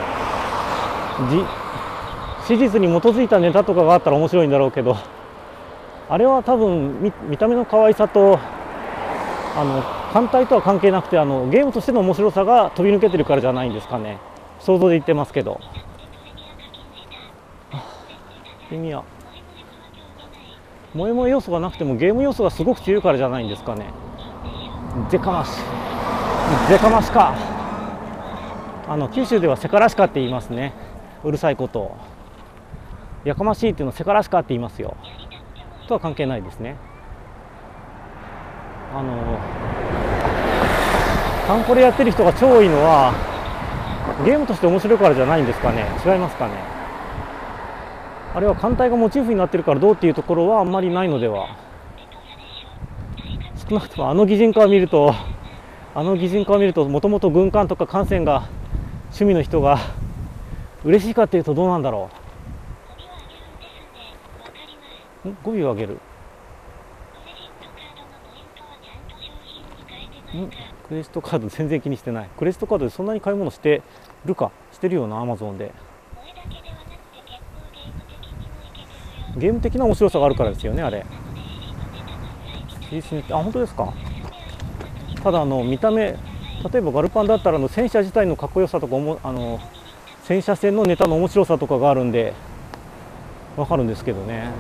史実に基づいたネタとかがあったら面白いんだろうけど、あれは多分 見, 見た目の可愛さとあの艦隊とは関係なくて、あのゲームとしての面白さが飛び抜けてるからじゃないんですかね。想像で言ってますけど。意味は萌え萌え要素がなくてもゲーム要素がすごく強いからじゃないんですかね。ぜかましぜかましか。あの九州ではせからしかって言いますね。うるさいことをやかましいっていうのをせからしかって言いますよ。とは関係ないですね。あのカンコレやってる人が超多いのはゲームとして面白いからじゃないんですかね。違いますかね。あれは艦隊がモチーフになってるからどうっていうところはあんまりないのでは。少なくともあの擬人化を見るとあの擬人化を見るともともと軍艦とか艦船が趣味の人が嬉しいかっていうとどうなんだろう。ん語尾を上げる。んクレジットカード全然気にしてない。クレジットカードでそんなに買い物してるか。してるよな、アマゾンで。ゲーム的な面白さがあるからですよね、あれ。あ、本当ですか。ただあの見た目、例えばガルパンだったらあの戦車自体のかっこよさとかあの戦車戦のネタの面白さとかがあるんでわかるんですけどね。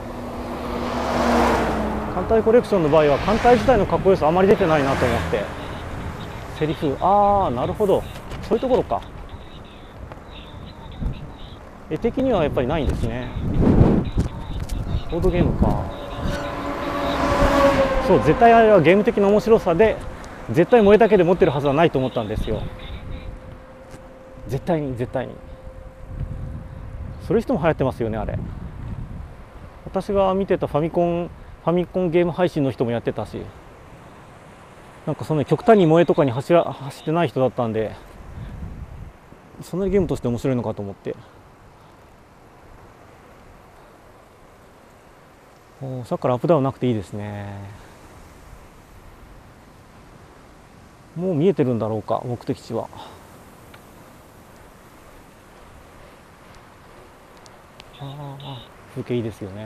艦隊コレクションの場合は艦隊自体のかっこよさあまり出てないなと思って。セリフ、ああなるほど、そういうところか。絵的にはやっぱりないんですね。ボードゲームか。そう、絶対あれはゲーム的な面白さで絶対萌えだけで持ってるはずはないと思ったんですよ。絶対に絶対に。それしても流行ってますよね、あれ。私が見てたファミコンファミコンゲーム配信の人もやってたし、なんかその極端に萌えとかに走ら走ってない人だったんで、そんなにゲームとして面白いのかと思って。おさっきからアップダウンなくていいですね。もう見えてるんだろうか、目的地は。ああ風景いいですよね。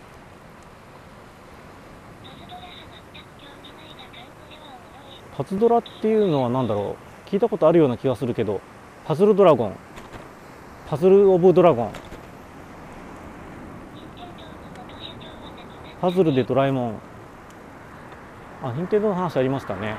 パズドラっていうのは何だろう、聞いたことあるような気がするけど。パズルドラゴン、パズルオブドラゴン、パズルでドラえもん。あ、任天堂の話ありましたね。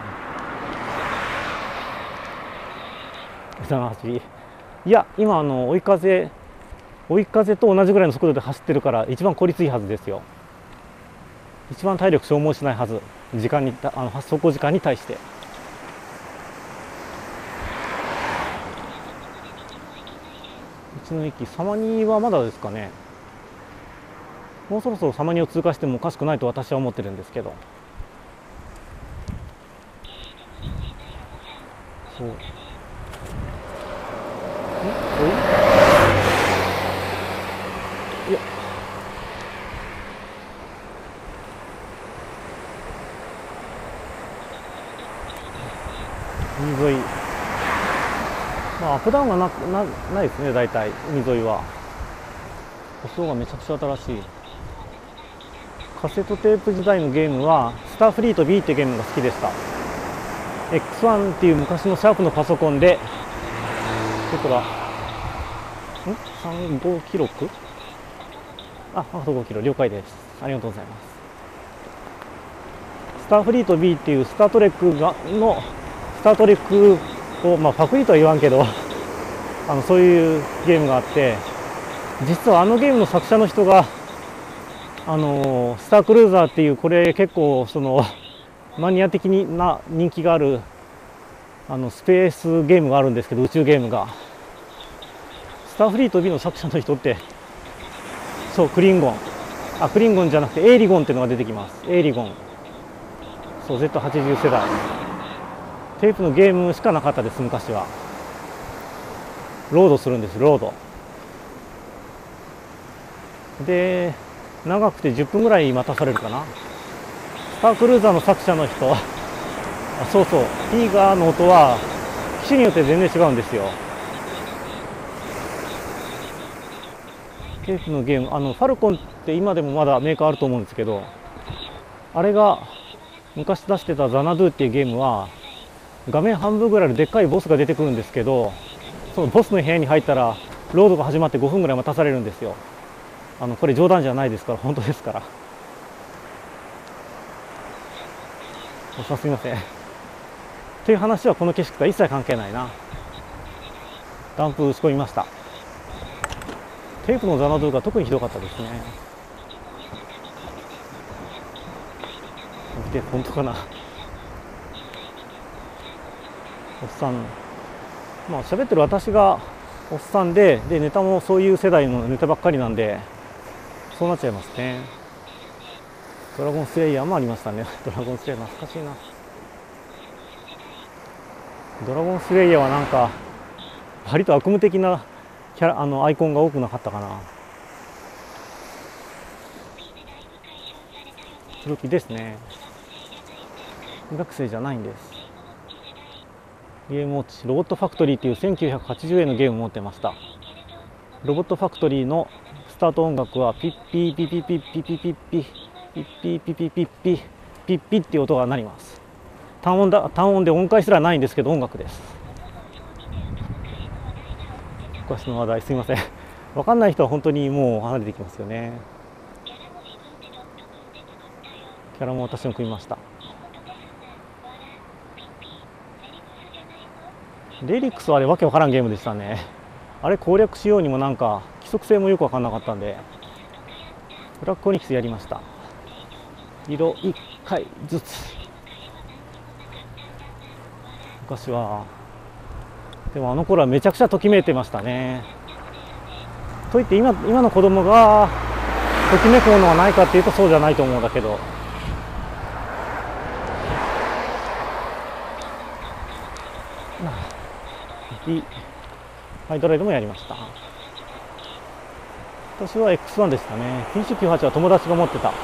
歌の走り、いや今あの追い風追い風と同じぐらいの速度で走ってるから一番効率いいはずですよ。一番体力消耗しないはず、時間にあの走行時間に対して。うちの駅サマニーはまだですかね。もうそろそろサマニーを通過してもおかしくないと私は思ってるんですけど。そう。ん？おい？いや。海沿い。まあアップダウンがななないですね、大体海沿いは。舗装がめちゃくちゃ新しい。カセットテープ時代のゲームはスターフリート ビー っていうゲームが好きでした。 エックスワン っていう昔のシャープのパソコンで、ここらんさんじゅうご記録、あ、あとごキロ、了解です。ありがとうございます。スターフリート ビー っていうスタートレックがのスタートレックを、まあ、パクリとは言わんけどあのそういうゲームがあって、実はあのゲームの作者の人があのスタークルーザーっていう、これ結構そのマニア的な人気があるあのスペースゲームがあるんですけど、宇宙ゲームが。スターフリート ビー の作者の人って、そうクリンゴン、あクリンゴンじゃなくてエイリゴンっていうのが出てきます。エイリゴン、そう ゼットはちじゅう 世代。テープのゲームしかなかったです、昔は。ロードするんです、ロードで長くてじゅっぷんぐらい待たされるかな。スタークルーザーの作者の人、あそうそう、ティーガーの音は機種によって全然違うんですよ。テープのゲーム、あのファルコンって今でもまだメーカーあると思うんですけど、あれが昔出してたザナドゥっていうゲームは画面半分ぐらいのでっかいボスが出てくるんですけど、そのボスの部屋に入ったらロードが始まってごふんぐらい待たされるんですよ。あのこれ冗談じゃないですから、本当ですから。すみませんという話はこの景色とは一切関係ないな。ダンプ打ち込みました。テープのザナドゥが特にひどかったですね。見て本当かな。おっさんまあ喋ってる私がおっさんで、でネタもそういう世代のネタばっかりなんで、そうなっちゃいますね。ドラゴンスレイヤーもありましたね。ドラゴンスレイヤー懐かしいな。ドラゴンスレイヤーはなんか割と悪夢的なキャラ、あのアイコンが多くなかったかな。古きですね。学生じゃないんです。ゲームウォッチロボットファクトリーっていうせんきゅうひゃくはちじゅうえんのゲームを持ってました。ロボットファクトリーのスタート音楽はピッピーピピピピピピピピピッピーピピピッピピッピっていう音が鳴ります。単音だ、単音で音階すらないんですけど音楽です。昔の話題すいません。分かんない人は本当にもう離れてきますよね。キャラも私も組みました。レリックスはあれわけわからんゲームでしたね。あれ攻略しようにもなんか規則性もよく分かんなかったんで、ブラックオニクスやりました。色いっかいずつ。昔はでもあの頃はめちゃくちゃときめいてましたね。といって今今の子供がときめくものはないかっていうとそうじゃないと思うんだけど、ハイドライドもやりました。私は エックスワン でしたね。ピーシーきゅうじゅうはち は友達が持ってた。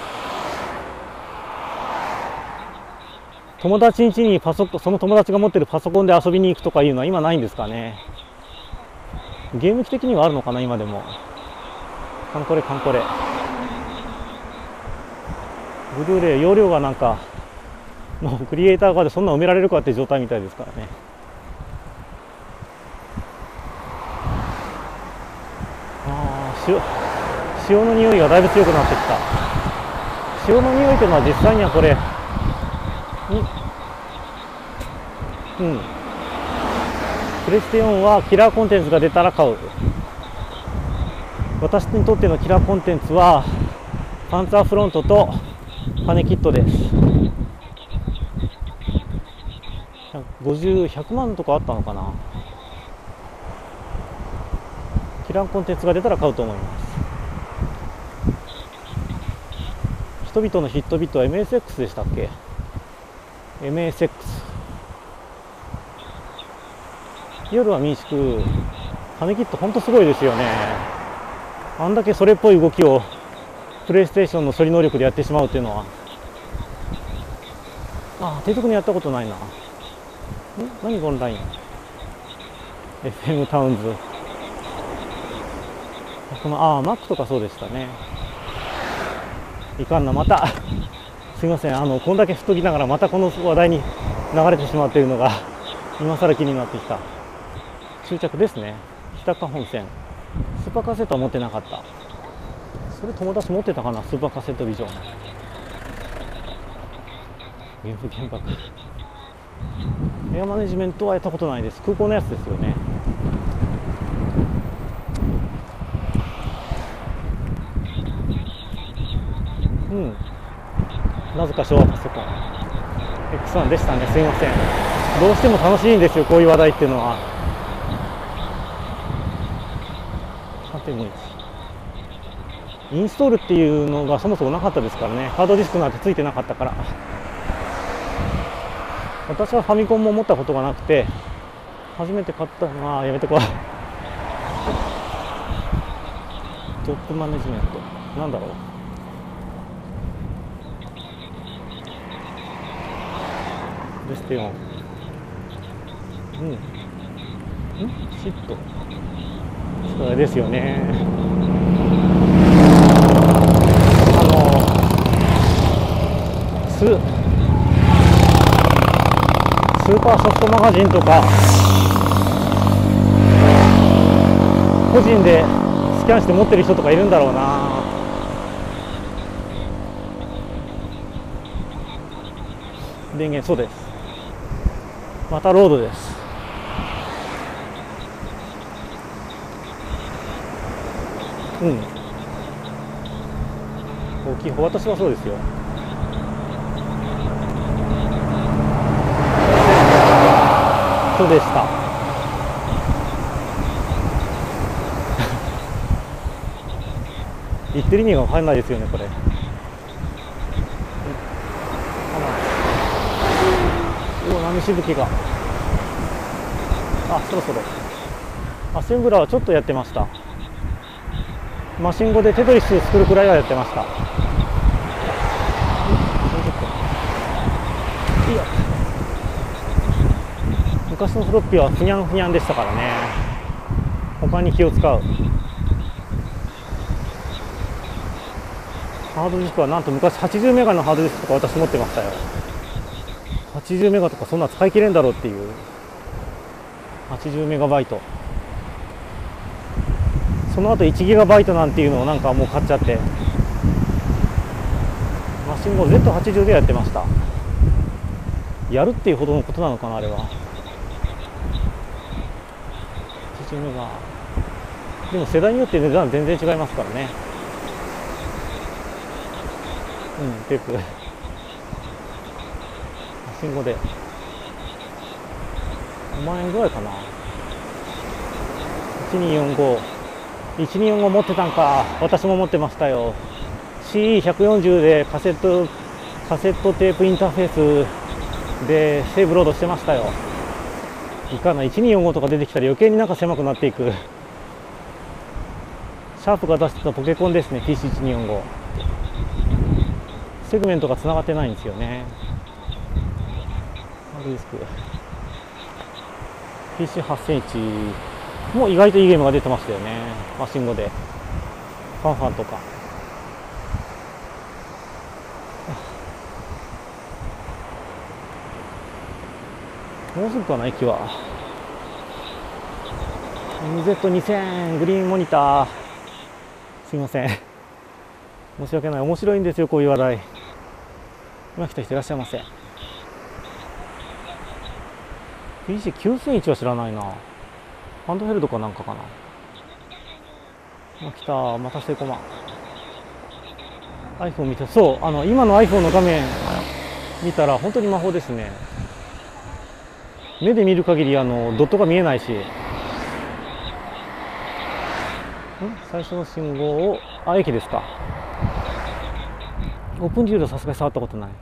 友達ん家にパソコン、その友達が持ってるパソコンで遊びに行くとかいうのは今ないんですかね。ゲーム機的にはあるのかな今でも。カンコレカンコレ。ブルーレイ容量がなんかもうクリエイター側でそんな埋められるかって状態みたいですからね。ああ、塩塩の匂いがだいぶ強くなってきた。塩の匂いというのは実際にはこれうん、プレステよんはキラーコンテンツが出たら買う。私にとってのキラーコンテンツはパンツァーフロントとパネキットです。ごじゅう、ひゃくまんとかあったのかな。キラーコンテンツが出たら買うと思います。人々のヒットビットは エムエスエックス でしたっけ。 エムエスエックス、 夜は民宿。パネキットほんとすごいですよね。あんだけそれっぽい動きをプレイステーションの処理能力でやってしまうっていうのは。ああ、提督にやったことないな。ん何このライン。 エフエム タウンズ。このああ Mac とかそうでしたね。いかんな、またすいません、あのこんだけ振っときながらまたこの話題に流れてしまっているのが今更気になってきた。終着ですね。日高本線。スーパーカセットは持ってなかった。それ友達持ってたかな、スーパーカセットビジョン。原付原爆。エアマネジメントはやったことないです。空港のやつですよね。うん、なぜか昭和パソコン エックスワン でしたね。すいません、どうしても楽しいんですよこういう話題っていうのは。 さんてんごインチ インストールっていうのがそもそもなかったですからね。ハードディスクなんてついてなかったから。私はファミコンも持ったことがなくて、初めて買ったのはやめてこいトップマネジメントなんだろう。プレステよん。うん。んシット。それですよね。あの、ス、スーパーソフトマガジンとか、個人でスキャンして持ってる人とかいるんだろうな。電源、そうです。またロードです。うん。大きい方、私はそうですよ。そうでした。 ってる意味が分かんないですよねこれ。おお、波しぶきが。あ、そろそろアシングラはちょっとやってました。マシン語でテトリス作るくらいはやってました。いいよ。昔のフロッピーはふにゃんふにゃんでしたからね。他に気を使う。ハードディスクはなんと昔はちじゅうメガのハードディスクとか私持ってましたよ。はちじゅうメガとかそんな使い切れんだろうっていう。はちじゅうメガバイト。その後いちギガバイトなんていうのをなんかもう買っちゃって、マシン語 ゼットはちじゅう でやってました。やるっていうほどのことなのかなあれは。はちじゅうメガでも世代によって値段全然違いますからね。うん、テープマシン語でごまんえんぐらいかな。いちにーよんご いちにーよんご持ってたんか。私も持ってましたよ。 シーイーひゃくよんじゅう でカセットカセットテープインターフェースでセーブロードしてましたよ。いかない。いちにーよんごとか出てきたら余計になんか狭くなっていく。シャープが出してたポケコンですね。 ピーシーいちにーよんご セグメントがつながってないんですよね。ハードディスク ピーシーはちせんいち も意外といいゲームが出てましたよね。マシン語でファンファンとか。もうすぐかな駅は。 エムゼットにせん グリーンモニター、すいません申し訳ない。面白いんですよこういう話題。今来た人いらっしゃいませ。 ピーシーきゅうせんいち は知らないな。ハンドヘルドかなんかかな。あ、来た。またセイコマ iPhone 見て、そう、あの今の iPhone の画面見たら本当に魔法ですね。目で見る限りあのドットが見えないし、ん最初の信号を、あ、駅ですか。オープンデュールはさすがに触ったことない。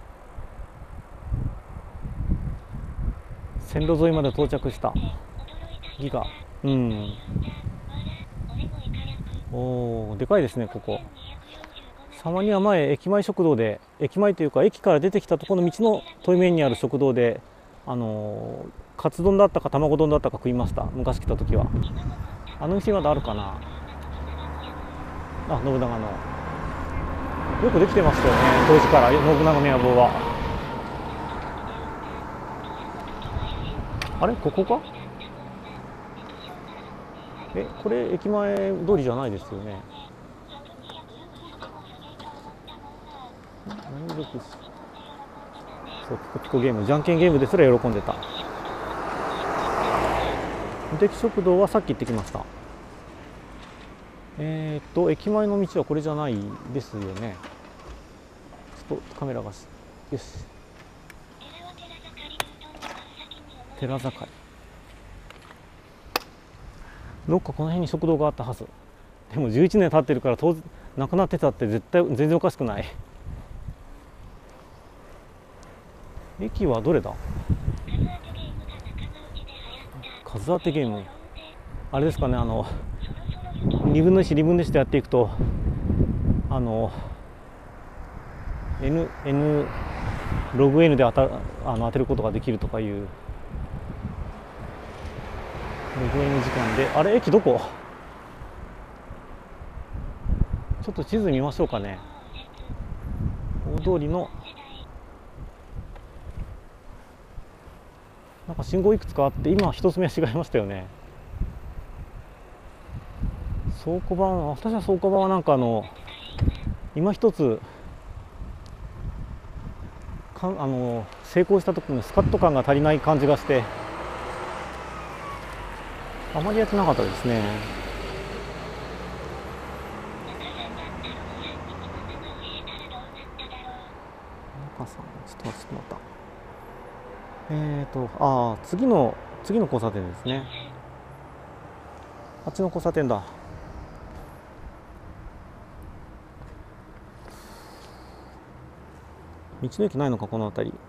線路沿いまで到着した。ギガ、うん、おお、でかいですねここ。サマニア前、駅前食堂で、駅前というか駅から出てきたところの道の対面にある食堂で、あのー、カツ丼だったか卵丼だったか食いました。昔来た時は。あの店まだあるかな。あ、信長のよくできてましたよね当時から。信長の野望は。あれここか。え、これ駅前通りじゃないですよね。何属し、そう、ピコピコゲーム、じゃんけんゲームですら喜んでた。無敵食堂はさっき行ってきました。えー、っと駅前の道はこれじゃないですよね。ちょっとカメラがし、よし、寺境、どっかこの辺に食堂があったはず。でもじゅういちねん経ってるから当然なくなってたって絶対全然おかしくない。駅はどれだ。数当てゲーム、あれですかね。あのにぶんのいち、にぶんのいちでやっていくと、あの N、N、ログ N で当た、あの当てることができるとかいう。ログ N 時間で、あれ駅どこ。ちょっと地図見ましょうかね。大通りのなんか信号いくつかあって、今一つ目は違いましたよね。倉庫版、私は倉庫版はなんかあの今一つかあの成功した時のスカッと感が足りない感じがして、あまりやってなかったですね。中さん、ちょっと待って、ちょっと待った。えーと、ああ、次の次の交差点ですね。あっちの交差点だ。 道の駅ないのかこの辺り。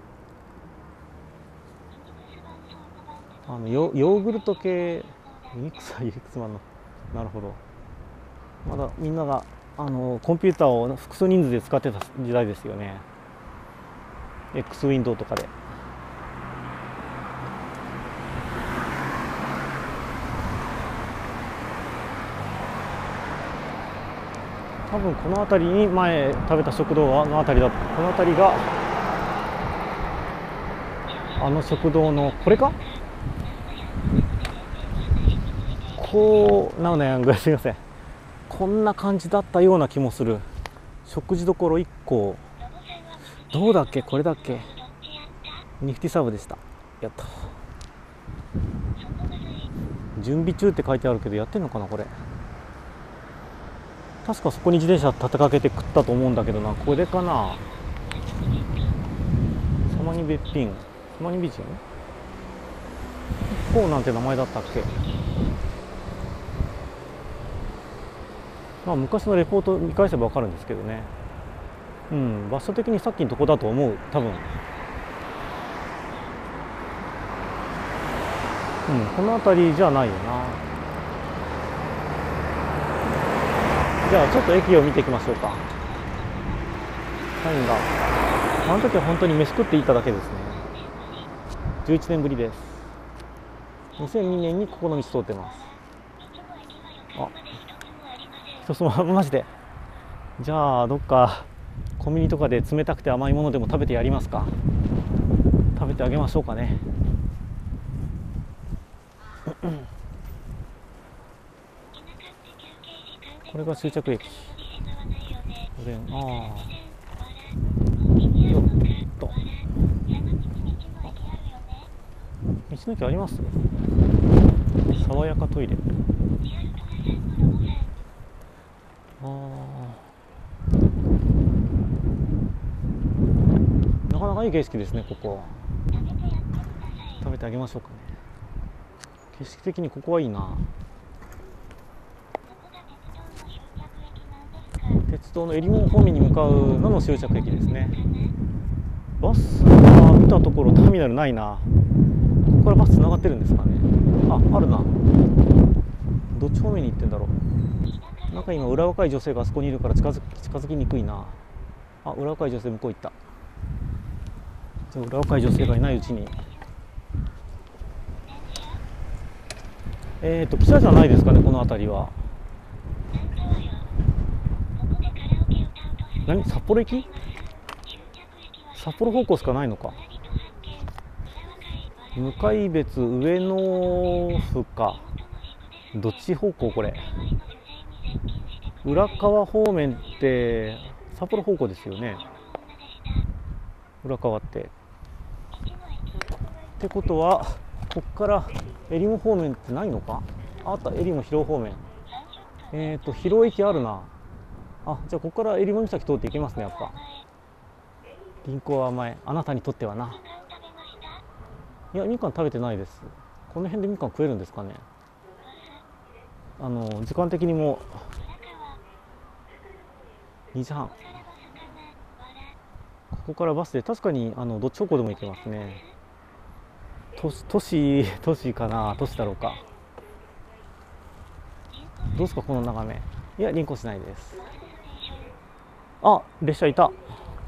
あのヨヨーグルト系ユニックスはユニックスマンの、なるほど。まだみんながあのコンピューターを複数人数で使ってた時代ですよね。 X ウィンドウとかで。多分この辺りに前食べた食堂はあの辺りだ。この辺りがあの食堂のこれか。こうなのね、すみません、こんな感じだったような気もする。食事どころいっこ、どうだっけ、これだっけ。ニフティサーブでした。やった。準備中って書いてあるけどやってんのかなこれ。確かそこに自転車立てかけて食ったと思うんだけどな。これかな。サマニべっぴん、サマニ美人こうなんて名前だったっけ。まあ昔のレポート見返せば分かるんですけどね。うん、場所的にさっきのとこだと思う、多分。うん、この辺りじゃないよな。じゃあちょっと駅を見ていきましょうか。サインが、あの時は本当に飯食っていただけですね。じゅういちねんぶりです。にせんにねんにここの道通ってます。あ、そうそう、マジで。じゃあどっかコンビニとかで冷たくて甘いものでも食べてやりますか。食べてあげましょうかね。これが終着駅。これ、ああ、よっと。道の駅あります？爽やかトイレ。ああ、なかなかいい景色ですね、ここ。食べてあげましょうかね。景色的にここはいいな。鉄道のえりも方面に向かうのの終着駅ですね。バスは見たところターミナルないな。ここからバスつながってるんですかね。あ、あるな。どっち方面に行ってんだろう。なんか今裏若い女性があそこにいるから近づ近づきにくいな。あ、裏若い女性向こう行った。じゃあ裏若い女性がいないうちに。えっと汽車じゃないですかね、この辺りは。何、札幌行き？札幌方向しかないのか。向別上野府か。どっち方向これ。浦川方面って札幌方向ですよね。浦川って。ってことはこっからえりも方面ってないのか。あった、えりも広尾方面。えっと広尾駅あるな。あ、じゃあここからえりも岬通っていけますね。やっぱ銀行は甘い、あなたにとってはな。いや、みかん食べてないです。この辺でみかん食えるんですかね。あの時間的にもにじはん。ここからバスで確かにあのどっち方向でも行けますね。都市都市都市かな、都市だろうか。どうですかこの眺め。いや、輪行しないです。あ、列車いた。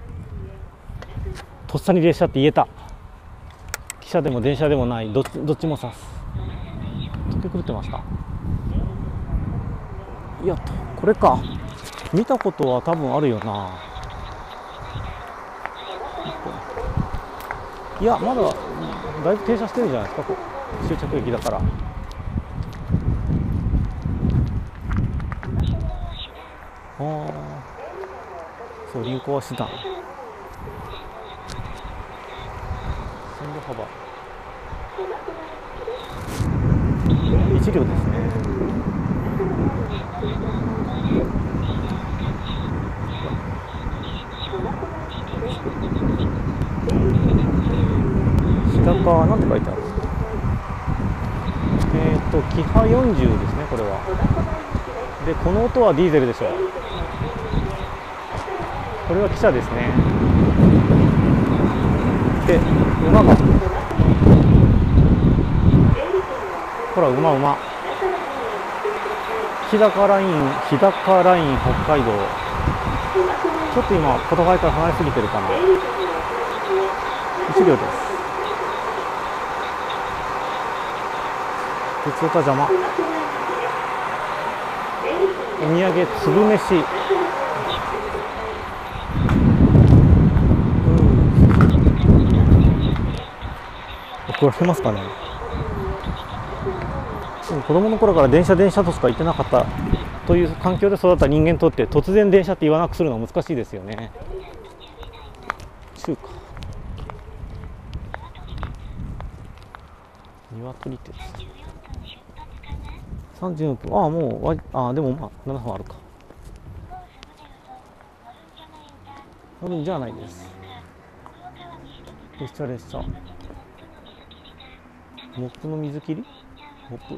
とっさに列車って言えた。汽車でも電車でもない、どっちどっちも指す。時計狂ってました。いや、これか。見たことは多分あるよな。いや、まだだいぶ停車してるんじゃないですか、終着駅だから。ああ、そう、輪行は手段。線路幅いち両ですね。日高なんて書いてある。えっとキハよんじゅうですね、これは。でこの音はディーゼルでしょう。これは汽車ですね。 て馬が、ほら馬馬、日高ライン、日高ライン北海道。ちょっと今ポトファイから離れすぎてるかな。いちびょうです。で通過邪魔。お土産粒飯。怒られますかね。子供の頃から電車電車としか言ってなかったという環境で育った人間にとって突然電車って言わなくするのは難しいですよね。中華鶏鉄さんじゅうよんぷん。ああもうわああでもまあななふんあるか。あるんじゃないです。列車列車モップの水切りモップ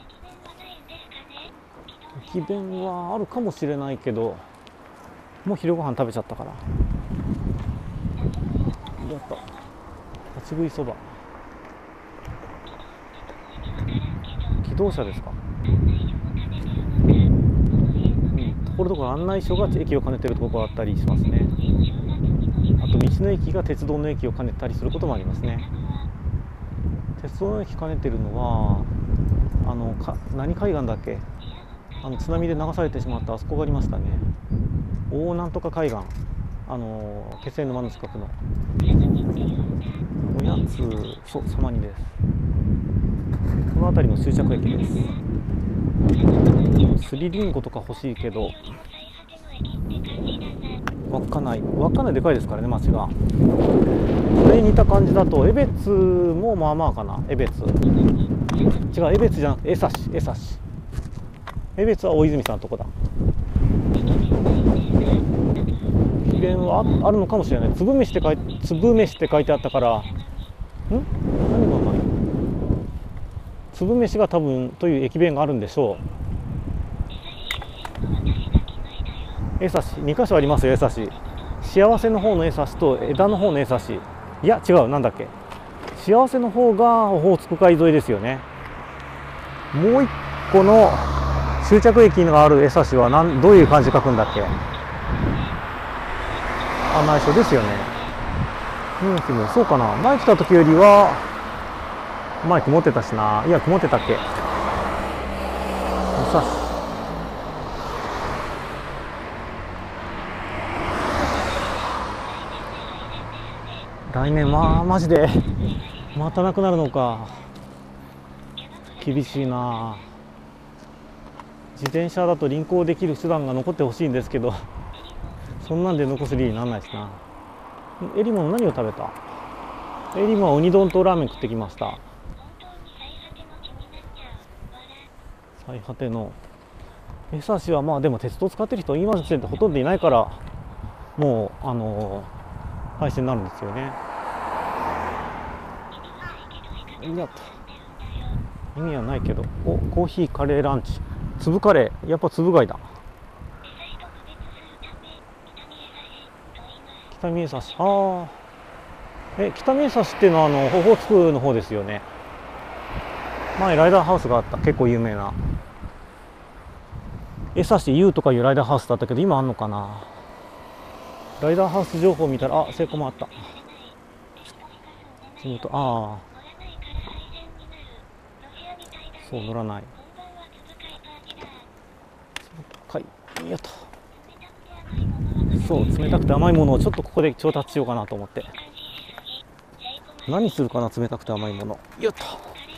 駅弁はあるかもしれないけど、もう昼ご飯食べちゃったから。やった立ち食いそば。機動車ですか。うん、ところどころ案内所が駅を兼ねているところがあったりしますね。あと道の駅が鉄道の駅を兼ねたりすることもありますね。鉄道の駅兼ねてるのはあのか何海岸だっけ、あの津波で流されてしまったあそこがありましたね。大なんとか海岸、あの気仙沼の近くのおやつ、そう様にです。この辺りの終着駅です。すりりんごとか欲しいけど稚内稚内でかいですからね、町が。それに似た感じだと江別もまあまあかな。江別違う、江別じゃなくて江差江差江別は大泉さんのとこだ。駅弁は あ, あるのかもしれない。粒飯って書いて粒飯って書いてあったから、ん何がない、粒飯が多分という駅弁があるんでしょう。江差にかしょありますよ。江差幸せの方の江差と枝の方の江差。いや違う、なんだっけ、幸せの方がオホーツク海沿いですよね。もう一個の終着駅がある江差はなんどういう漢字書くんだっけ。案内所ですよね。うん、そうかな。前来た時よりは前曇ってたしな。いや曇ってたっけ。江差来年まあマジでまたなくなるのか。厳しいな。自転車だと輪行できる手段が残ってほしいんですけど、そんなんで残す理由にならないしな。えりもの何を食べた。えりもはウニ丼とラーメン食ってきました。最果ての江差はまあでも鉄道使ってる人今の時点でほとんどいないから、もうあのー、廃止になるんですよね。やった意味はないけど。おコーヒーカレーランチ粒カレー、やっぱ粒貝だ。北見江差。ああえ北見江差っていうのはあのオホーツクの方ですよね。前ライダーハウスがあった、結構有名な。江差 U とかいうライダーハウスだったけど今あんのかな。ライダーハウス情報見たら、あセイコもあった。地元、ああそう乗らない。はい、やった。そう冷たくて甘いものをちょっとここで調達しようかなと思って。何するかな、冷たくて甘いもの。やった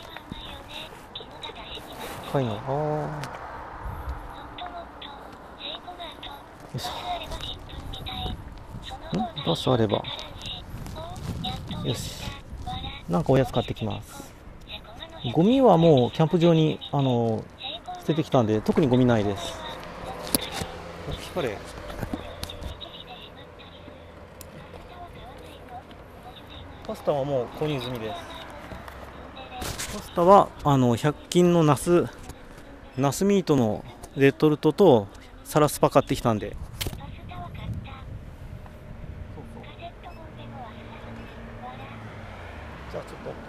高いの。ああよいしょ。んバスあればよし。なんかおやつ買ってきます。ゴミはもうキャンプ場にあの捨ててきたんで特にゴミないです。カレーパスタはもう購入済みです。パスタはあのひゃく均のナスナスミートのレトルトとサラスパ買ってきたんで。 じゃあちょっと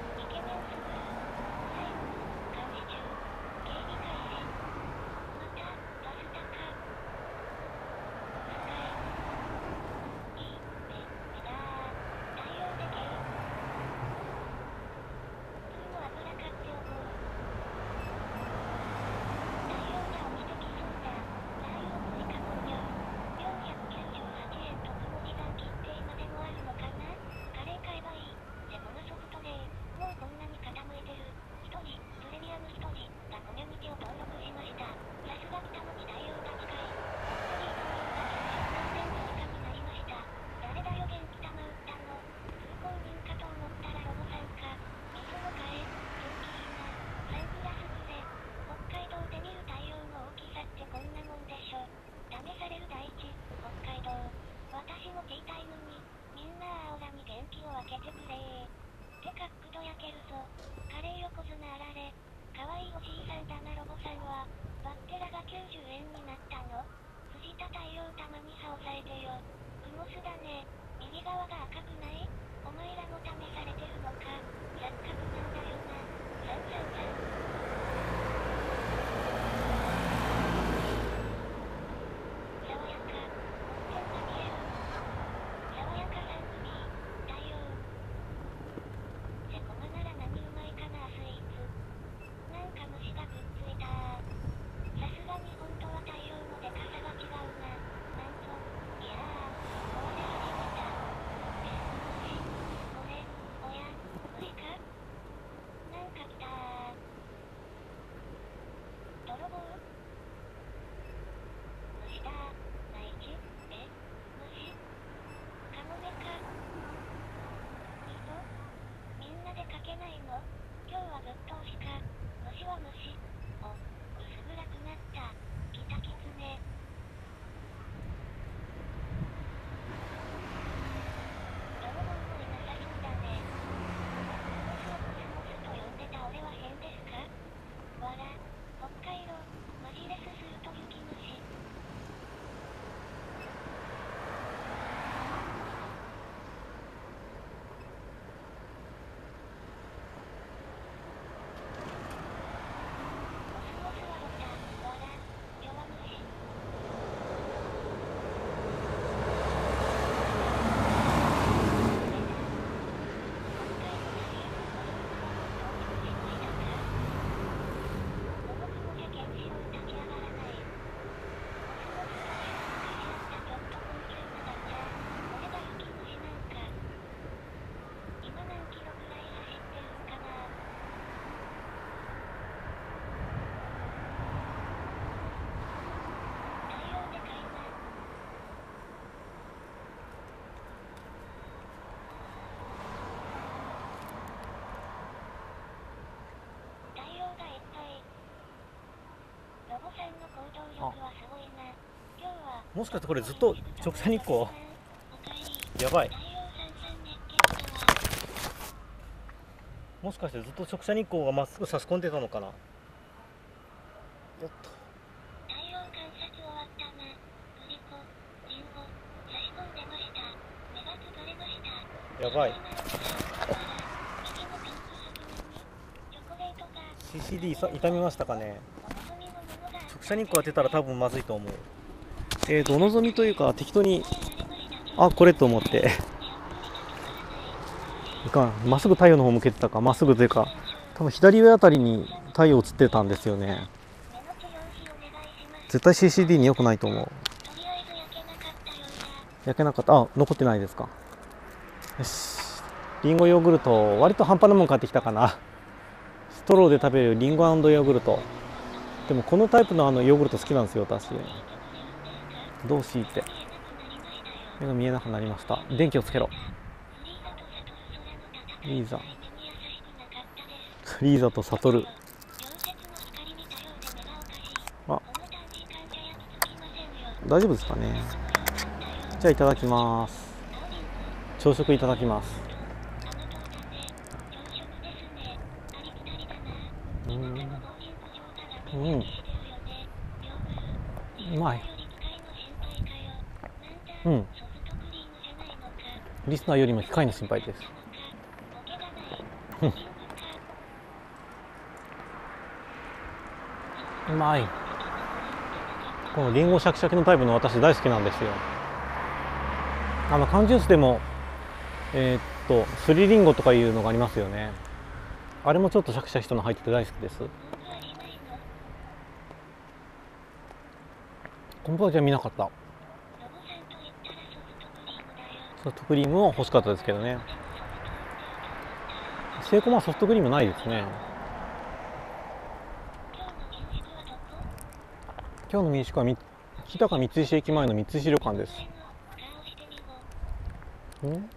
もしかしてこれずっと直射日光やばい。もしかしてずっと直射日光がまっすぐ差し込んでたのかな。よっとやばい。 シーシーディー 痛みましたかね。直射日光当てたら多分まずいと思う。えーとお望みというか適当にあこれと思っていかん、まっすぐ太陽の方向けてたか、まっすぐというか多分左上あたりに太陽映ってたんですよね。絶対 シーシーディー に良くないと思う。焼けなかった。あ、残ってないですか。よし、リンゴヨーグルト割と半端なもん買ってきたかな。ストローで食べるリンゴ&ヨーグルト。でもこのタイプのあのヨーグルト好きなんですよ私。どうしいって目が見えなくなりました。電気をつけろ。リーザリーザとサトル。あ、大丈夫ですかね。じゃあいただきます。朝食いただきます。うん、うん、うまい。うん、リスナーよりも機械の心配です。 うまい。このリンゴシャキシャキのタイプの私大好きなんですよ。あの缶ジュースでもえー、っとすりりんごとかいうのがありますよね。あれもちょっとシャキシャキとの入ってて大好きです。この時は見なかった。ソフトクリームも欲しかったですけどね。セイコーはソフトクリームないですね。今日の民宿は日高三石駅前の三石旅館です。ん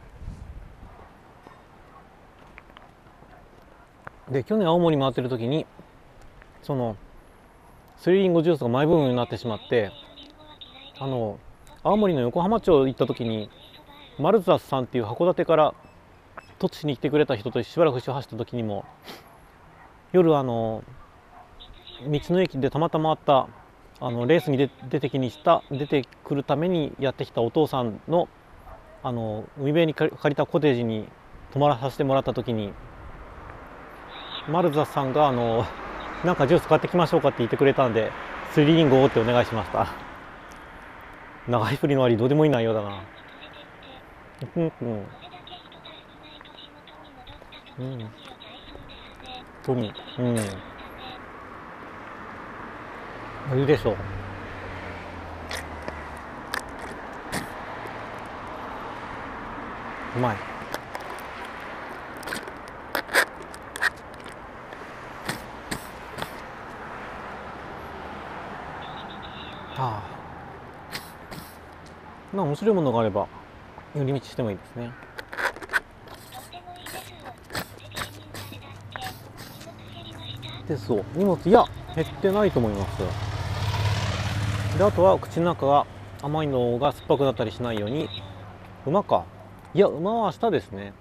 で去年青森回ってる時にそのスリリンゴジュースがマイブームになってしまって、あの青森の横浜町行った時にマルザスさんっていう函館から栃木に来てくれた人としばらく一緒に走った時にも、夜あの道の駅でたまたまあったあのレースに出てきにした出てくるためにやってきたお父さんのあの海辺に借りたコテージに泊まらさせてもらった時に、マルザスさんがあのなんかジュース買ってきましょうかって言ってくれたんで、スリリンゴをってお願いしました。長い振りの割りどうでもいい内容だな。うんうんうんトミうんいいでしょう。うまい。ああ、まあ面白いものがあれば寄り道してもいいですね。でそう荷物いや減ってないと思います。であとは口の中が甘いのが酸っぱくなったりしないように。馬か、いや馬は明日ですね。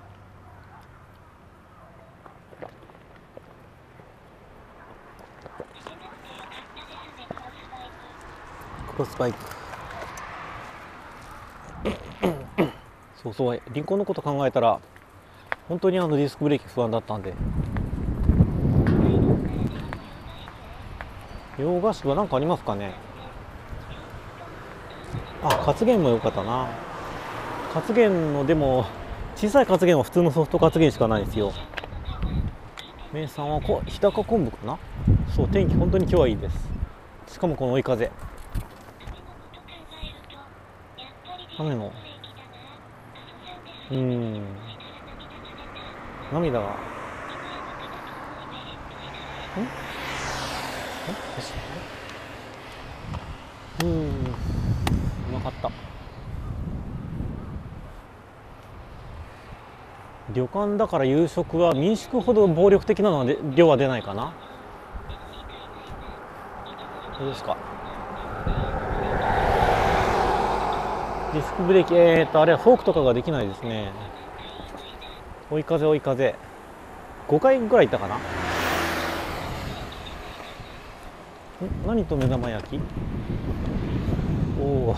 クロスバイクそうそう、リンコのこと考えたら本当にあのディスクブレーキ不安だったんで。洋菓子は何かありますかね。あ、活源も良かったな。活源のでも小さい活源は普通のソフト活源しかないですよ。名産はこ日高昆布かな。そう、天気本当に今日はいいです。しかもこの追い風、雨のうーん涙がんんうーんうまかった。旅館だから夕食は民宿ほど暴力的なのはで量は出ないかな。どうですか。ディスクブレーキ、えーとあれはフォークとかができないですね。追い風追い風ごかいぐらい行ったかな。ん何と目玉焼き、おお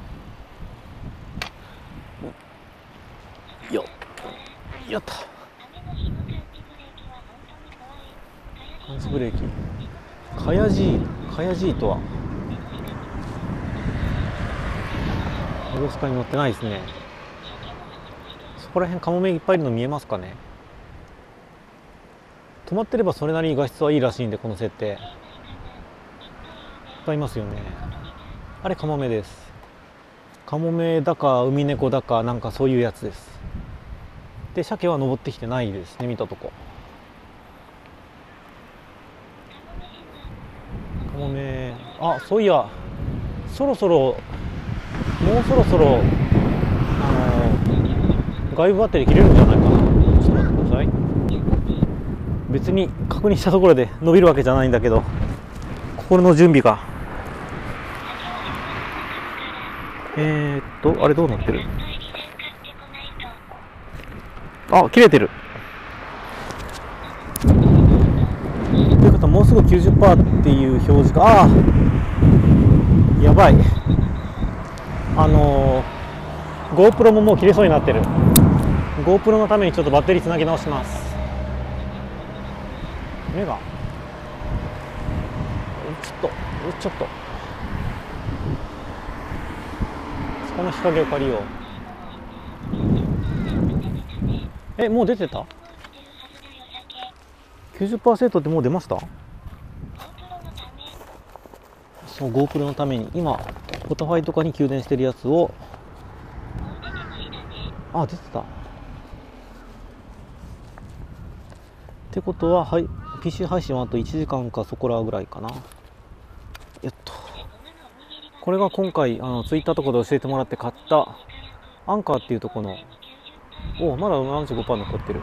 よやった。ハンスブレーキカヤジーカヤジーとはエゴスカに乗ってないですね。そこら辺カモメいっぱいいるの見えますかね。止まってればそれなりに画質はいいらしいんで、この設定いっぱいいますよね。あれカモメです。カモメだかウミネコだかなんかそういうやつです。で鮭は登ってきてないですね、見たとこ。カモメ、あ、そういやそろそろもうそろそろあの外部バッテリー切れるんじゃないかな。ちょっと待ってください。別に確認したところで伸びるわけじゃないんだけど、心の準備がえー、っとあれどうなってる。あ、切れてる。ということはもうすぐ きゅうじゅっパーセント っていう表示か。ああやばい。あのー、GoPro ももう切れそうになってる。 GoPro のためにちょっとバッテリーつなぎ直します。 目がちょっとちょっとそこの日陰を借りよう。え、もう出てた？ きゅうじゅっパーセント ってもう出ました？そう、 GoPro のために今 Spotify とかに給電してるやつを、あ、出てたってことは、はい、 ピーシー 配信はあといちじかんかそこらぐらいかな。やっとこれが今回あの Twitter とかで教えてもらって買ったアンカーっていうところの、お、まだ ななじゅうごパーセント 残ってる。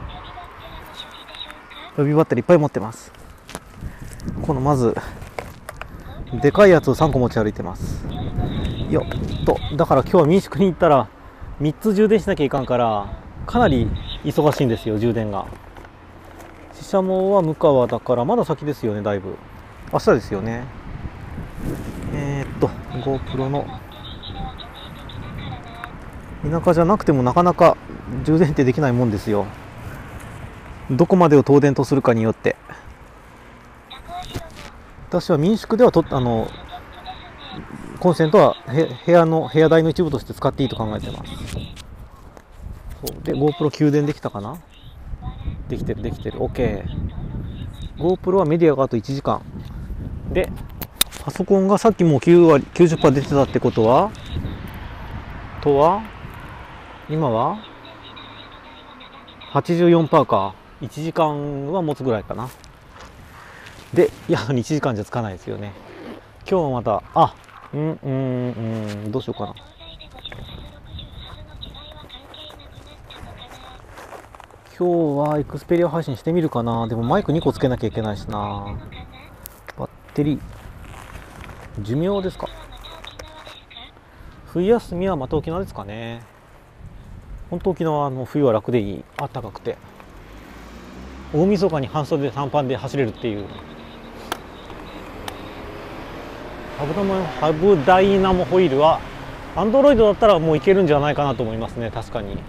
予備バッテリーいっぱい持ってます。このまずでかいやつをさんこ持ち歩いてます。よっと、だから今日は民宿に行ったらみっつ充電しなきゃいかんから、かなり忙しいんですよ、充電が。ししゃもは向川だからまだ先ですよね、だいぶ明日ですよね。えー、っと GoPro の田舎じゃなくてもなかなか充電ってできないもんですよ。どこまでを東電とするかによって。私は民宿ではとあのコンセントは部屋の部屋代の一部として使っていいと考えてます。そうで GoPro 給電できたかな。できてるできてる OK。 GoPro はメディアがあといちじかんで、パソコンがさっきもうきゅう割 きゅうじゅっパーセント 出てたってことはとは今は はちじゅうよんパーセント か。いちじかんは持つぐらいかな。で、いや、いちじかんじゃつかないですよね。今日もまた、あ、うん、うん、うん、どうしようかな。今日はエクスペリア配信してみるかな。でもマイクにこつけなきゃいけないしな。バッテリー、寿命ですか。冬休みはまた沖縄ですかね。本当沖縄の冬は楽でいい。あったかくて。大晦日に半袖で短パンで走れるっていう。ハブダイナモホイールはアンドロイドだったらもういけるんじゃないかなと思いますね。確かに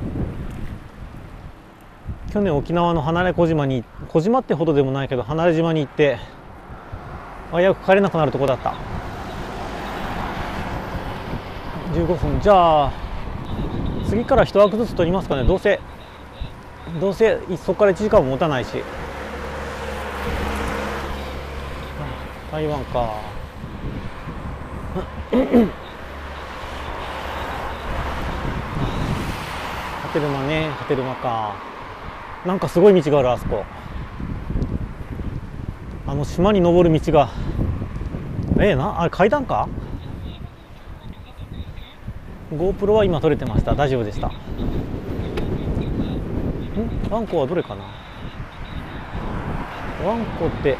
去年沖縄の離れ小島に、小島ってほどでもないけど離れ島に行って危うく帰れなくなるとこだった。じゅうごふん。じゃあ次から一枠ずつ取りますかね。どうせどうせそこからいちじかんも持たないし。台湾か波照間ね、波照間か。なんかすごい道がある、あそこ。あの島に登る道が、ええー、な、あれ階段か。 GoPro は今撮れてました。大丈夫でした。んワンコはどれかな。ワンコって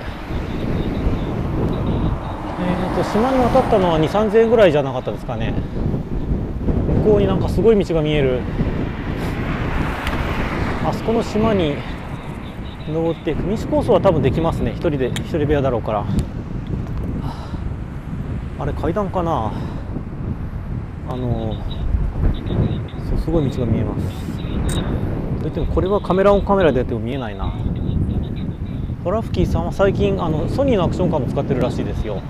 えーと島に渡ったのはにせんさんぜんえんぐらいじゃなかったですかね。向こうになんかすごい道が見える。あそこの島に登っていく。西コースは多分できますね。一人で一人部屋だろうから。あれ階段かな。あのそう、すごい道が見えます。といってもこれはカメラオンカメラでやっても見えないな。ホラフキーさんは最近あのソニーのアクションカーも使ってるらしいですよ。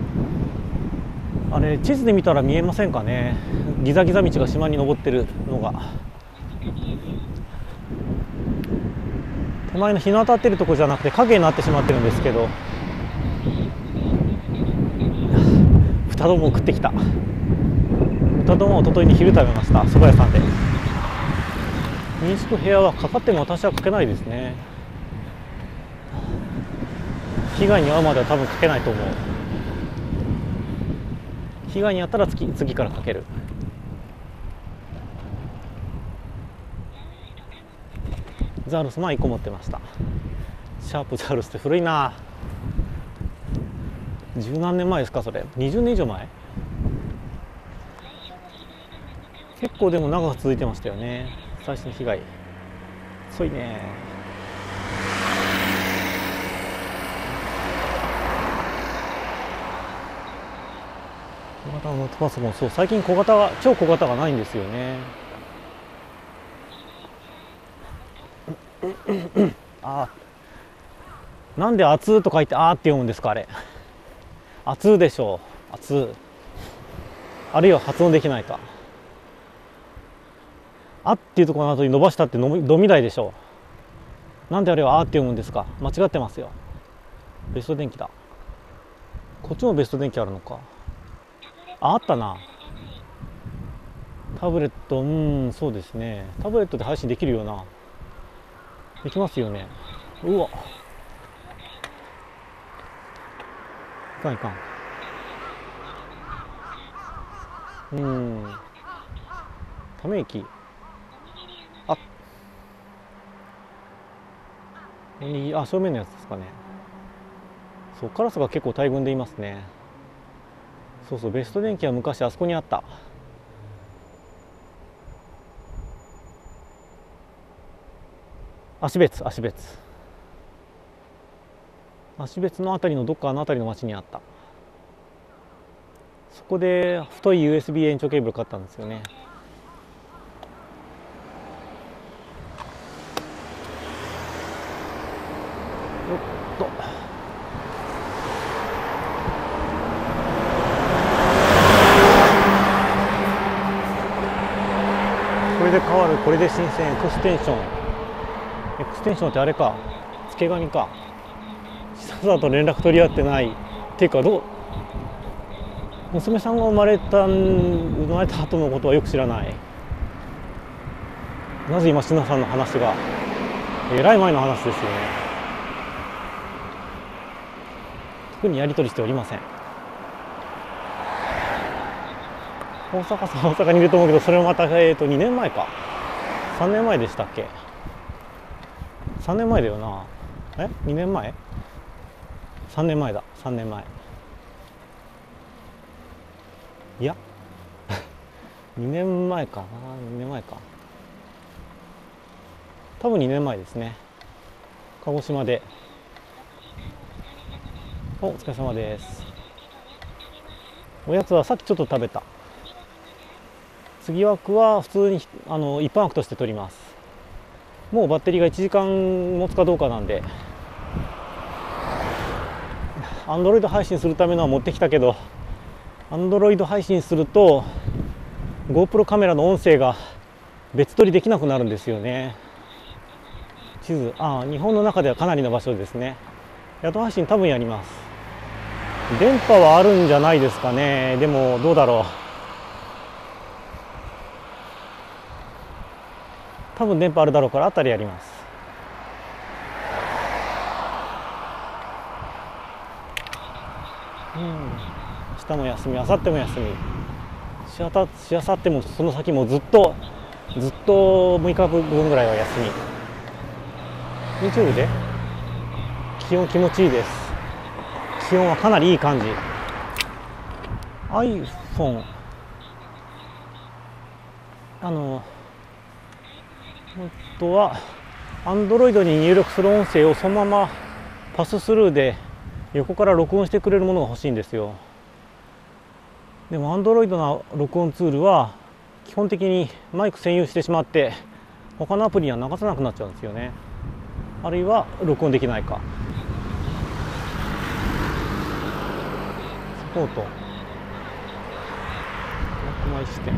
あれ地図で見たら見えませんかね。ギザギザ道が島に登ってるのが。手前の日の当たってるところじゃなくて影になってしまってるんですけど、豚丼も食ってきた。豚丼は一昨日に昼食べました。蕎麦屋さんで。民宿部屋はかかっても私はかけないですね。被害に遭うまでは多分かけないと思う。被害に遭ったら 次, 次からかける。ザウルスもいっこ持ってました。シャープザウルスって古いな。十何年前ですかそれ。にじゅうねん以上前。結構でも長く続いてましたよね。最初の被害遅いね。小型のノートパソコン、そう最近小型が超小型がないんですよね。あなんで熱と書いてあーって読むんですかあれ。熱でしょう。熱。あるいは発音できないか。あっていうところの後に伸ばしたってのみどみだいでしょう。なんであれはあーって読むんですか。間違ってますよ。ベスト電機だ。こっちもベスト電機あるのか。あ、あったな。タブレット、うん、そうですね。タブレットで配信できるよな。できますよね。うわ。いかんいかん。うん。ため息。あ、おにぎり、あ、正面のやつですかね。そう、カラスが結構大群でいますね。そうそう、ベスト電機は昔あそこにあった。芦別、芦別。芦別のあたりのどっかあのあたりの町にあった。そこで太い ユーエスビー 延長ケーブル買ったんですよね。よっと。これで変わる、これで新鮮、エクステンション。エクステンションってあれか、付け紙か。久々と連絡取り合ってない。っていうか、どう、娘さんが生まれた、生まれた後のことはよく知らない。なぜ今、しなさんの話が、えらい前の話ですよね。特にやり取りしておりません。大阪さん、大阪にいると思うけど、それもまた、えっと、にねんまえか。さんねんまえでしたっけ。さんねんまえだよな。え ?に 年前 ?さん 年前だ。さんねんまえ。いや、にねんまえかな。にねんまえか。多分にねんまえですね。鹿児島で。お、お疲れ様です。おやつはさっきちょっと食べた。次枠は普通にあの一般枠として取ります。もうバッテリーがいちじかん持つかどうかなんで、Android 配信するためのは持ってきたけど、Android 配信すると GoPro カメラの音声が別撮りできなくなるんですよね。地図、ああ、日本の中ではかなりの場所ですね。宿配信多分やります。電波はあるんじゃないですかね。でもどうだろう。多分電波あるだろうからあたりやります。うん。明日も休み、明後日も休み。しあたしあさってもその先もずっとずっとむいかぶんぐらいは休み。YouTube で気温気持ちいいです。気温はかなりいい感じ。 iPhone あの本当は Android に入力する音声をそのままパススルーで横から録音してくれるものが欲しいんですよ。でも Android の録音ツールは基本的にマイク占有してしまって他のアプリには流さなくなっちゃうんですよね。あるいは録音できないか。サポートひゃくまい視点。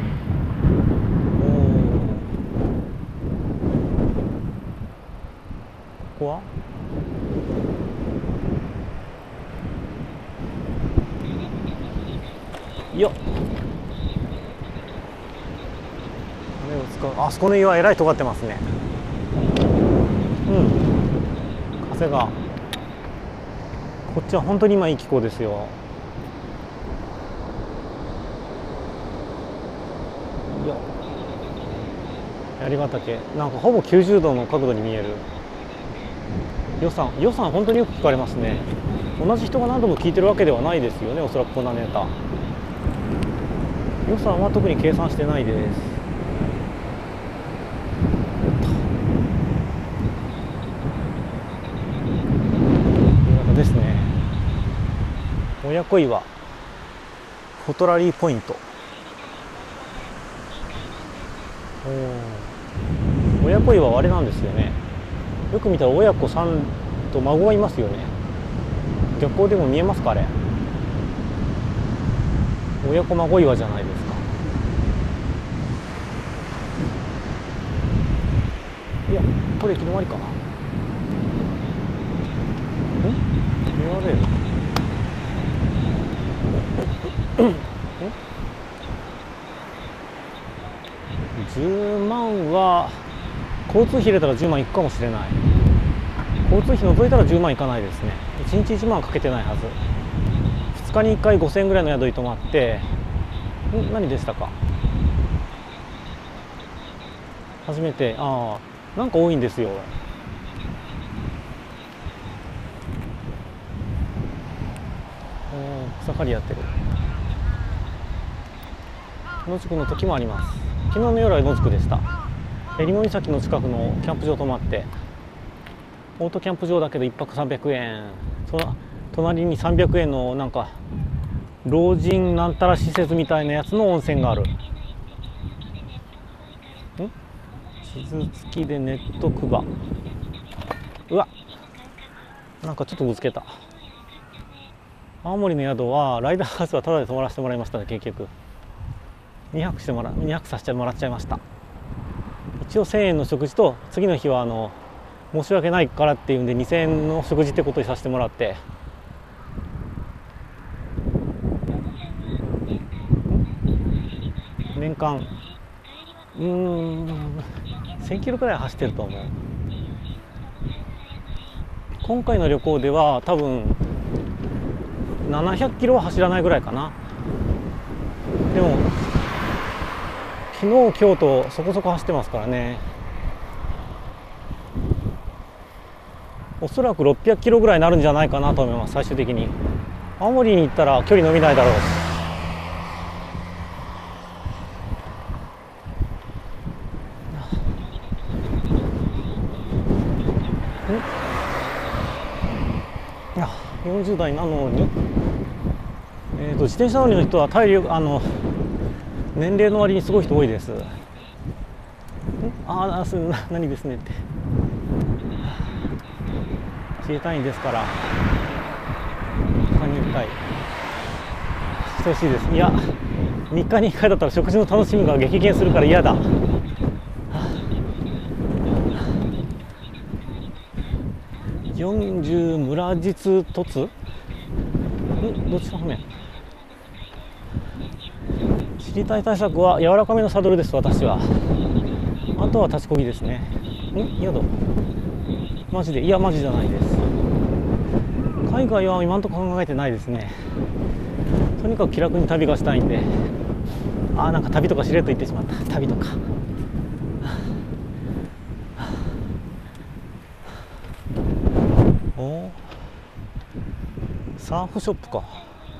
ここはよっ、羽を使う。あそこの岩えらい尖ってますね。うん、風がこっちは本当に今いい気候ですよ。よっ、槍ヶ岳なんかほぼきゅうじゅうどの角度に見える。予算予算本当によく聞かれますね。同じ人が何度も聞いてるわけではないですよね、おそらくこんなネタ。予算は特に計算してないです。ですね。親子岩フォトラリーポイント。親子岩はあれなんですよね。よく見たら親子さんと孫がいますよね。逆光でも見えますか、あれ。親子孫岩じゃないですか。いや、これ行き止まりかな。ん？言われる。じゅうまんは交通費入れたらじゅうまんいくかもしれない。交通費除いたらじゅうまんいかないですね。いちにちいちまんかけてないはず。ふつかにいっかいごせんえんぐらいの宿に泊まって、ん何でしたか。初めて、ああ、なんか多いんですよ。お草刈りやってる。野宿の時もあります。昨日の夜は野宿でした。えりも岬の近くのキャンプ場泊まって、オートキャンプ場だけどいっぱくさんびゃくえん、その隣にさんびゃくえんのなんか老人なんたら施設みたいなやつの温泉がある。ん地図付きでネットクバ。うわ、なんかちょっとぶつけた。青森の宿はライダーハウスはタダで泊まらせてもらいましたね。結局にはくしてもらにはくさせてもらっちゃいました。一応せんえんの食事と、次の日はあの申し訳ないからっていうんでにせんえんの食事ってことにさせてもらって、年間うーんせんキロくらい走ってると思う。今回の旅行では多分ななひゃくキロは走らないぐらいかな。でも昨日今日とそこそこ走ってますからね。おそらくろっぴゃくキロぐらいになるんじゃないかなと思います。最終的に青森に行ったら距離伸びないだろうし。いやよんじゅう代なのに、えー、と自転車乗りの人は体力あの年齢の割にすごい人多いです。ああ、すな何ですねって自衛隊員ですから他にいっかいしてほしいです。いやみっかにいっかいだったら食事の楽しみが激減するから嫌だ。よんじゅう村実突んどっちの方面。知りたい対策は柔らかめのサドルです。私はあとは立ちこぎですね。ん宿マジで、いやマジじゃないです。海外は今んとこ考えてないですね。とにかく気楽に旅がしたいんで。あーなんか旅とかしれっと言ってしまった。旅とかおサーフショップか。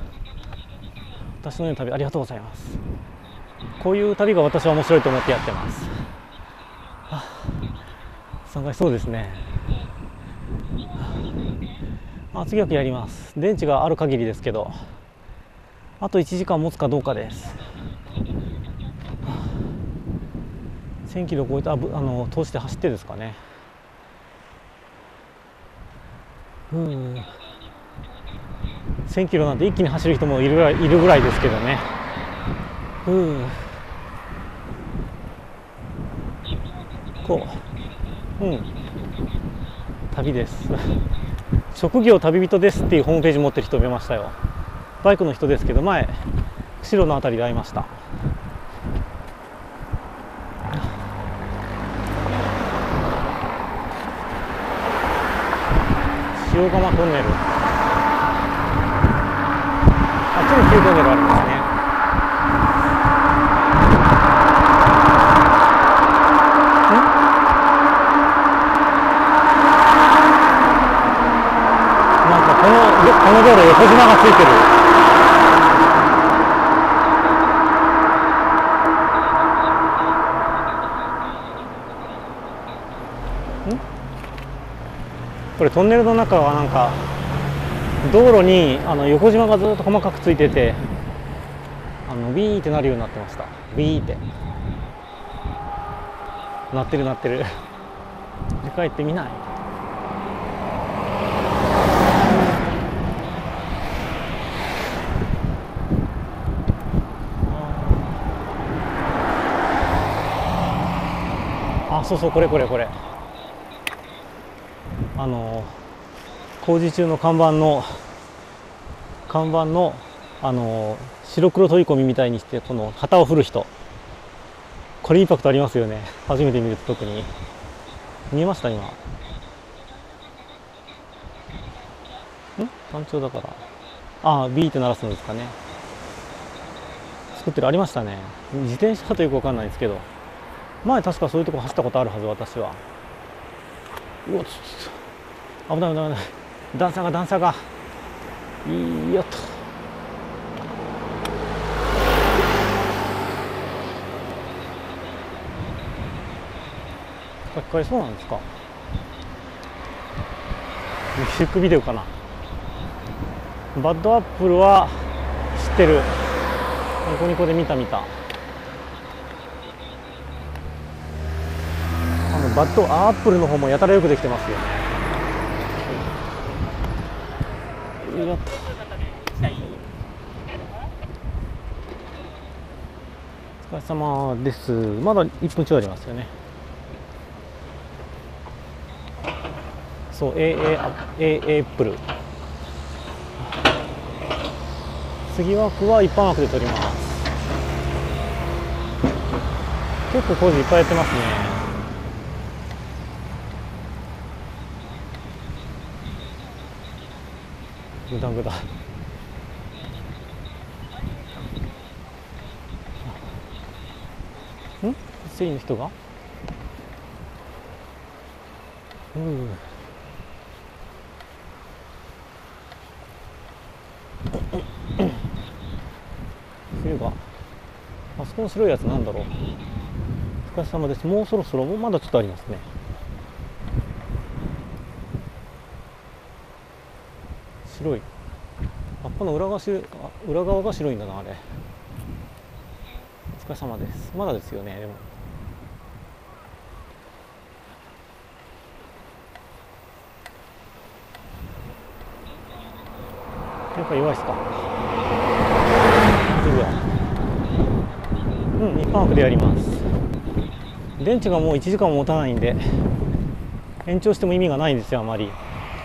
私のような旅ありがとうございます。こういう旅が私は面白いと思ってやってます。探しそうですね。あ次はやります。電池がある限りですけど、あといちじかん持つかどうかです。せんキロ超えたあの通して走ってですかね。うんせんキロなんて一気に走る人もいるぐらいいるぐらいですけどね。うんこううん旅です職業旅人ですっていうホームページ持ってる人を見ましたよ。バイクの人ですけど、前釧路のあたりで会いました。塩釜トンネル、あっちに旧トンネルありますね。なんかこのこの道路横縞がついてる。んこれトンネルの中はなんか道路にあの横縞がずっと細かくついてて、あのビーってなるようになってました。ビーってなってるなってる。振り返ってみない。 そうそう、これこれこれ、あの工事中の看板の看板のあの白黒取り込みみたいにしてこの旗を振る人、これインパクトありますよね。初めて見ると特に見えました。今ん単調だから、ああビーって鳴らすのですかね。作ってるありましたね。自転車とよくわかんないですけど、前確かそういうとこ走ったことあるはず、私は。うわ、ちょっと危ない危ない危ない、段差が段差がいいよっと。書き換えそうなんですか。ミュージックビデオかな。バッドアップルは知ってる、ニコニコで見た見た。あのバッドアップルの方もやたらよくできてますよね。やった。お疲れ様です。まだいっぷんちょいありますよね。そう、エーエー エーエープル。次枠は一般枠で取ります。結構工事いっぱいやってますね。グダグダ。ん？セリの人が？うん。冬があそこの白いやつなんだろう。お疲れ様です。もうそろそろ、もうまだちょっとありますね。白い葉っぱの裏側し裏側が白いんだな、あれ。お疲れ様です。まだですよね。でもやっぱ弱いっすか。うん、一般枠でやります。電池がもういちじかんも持たないんで延長しても意味がないんですよ、あまり。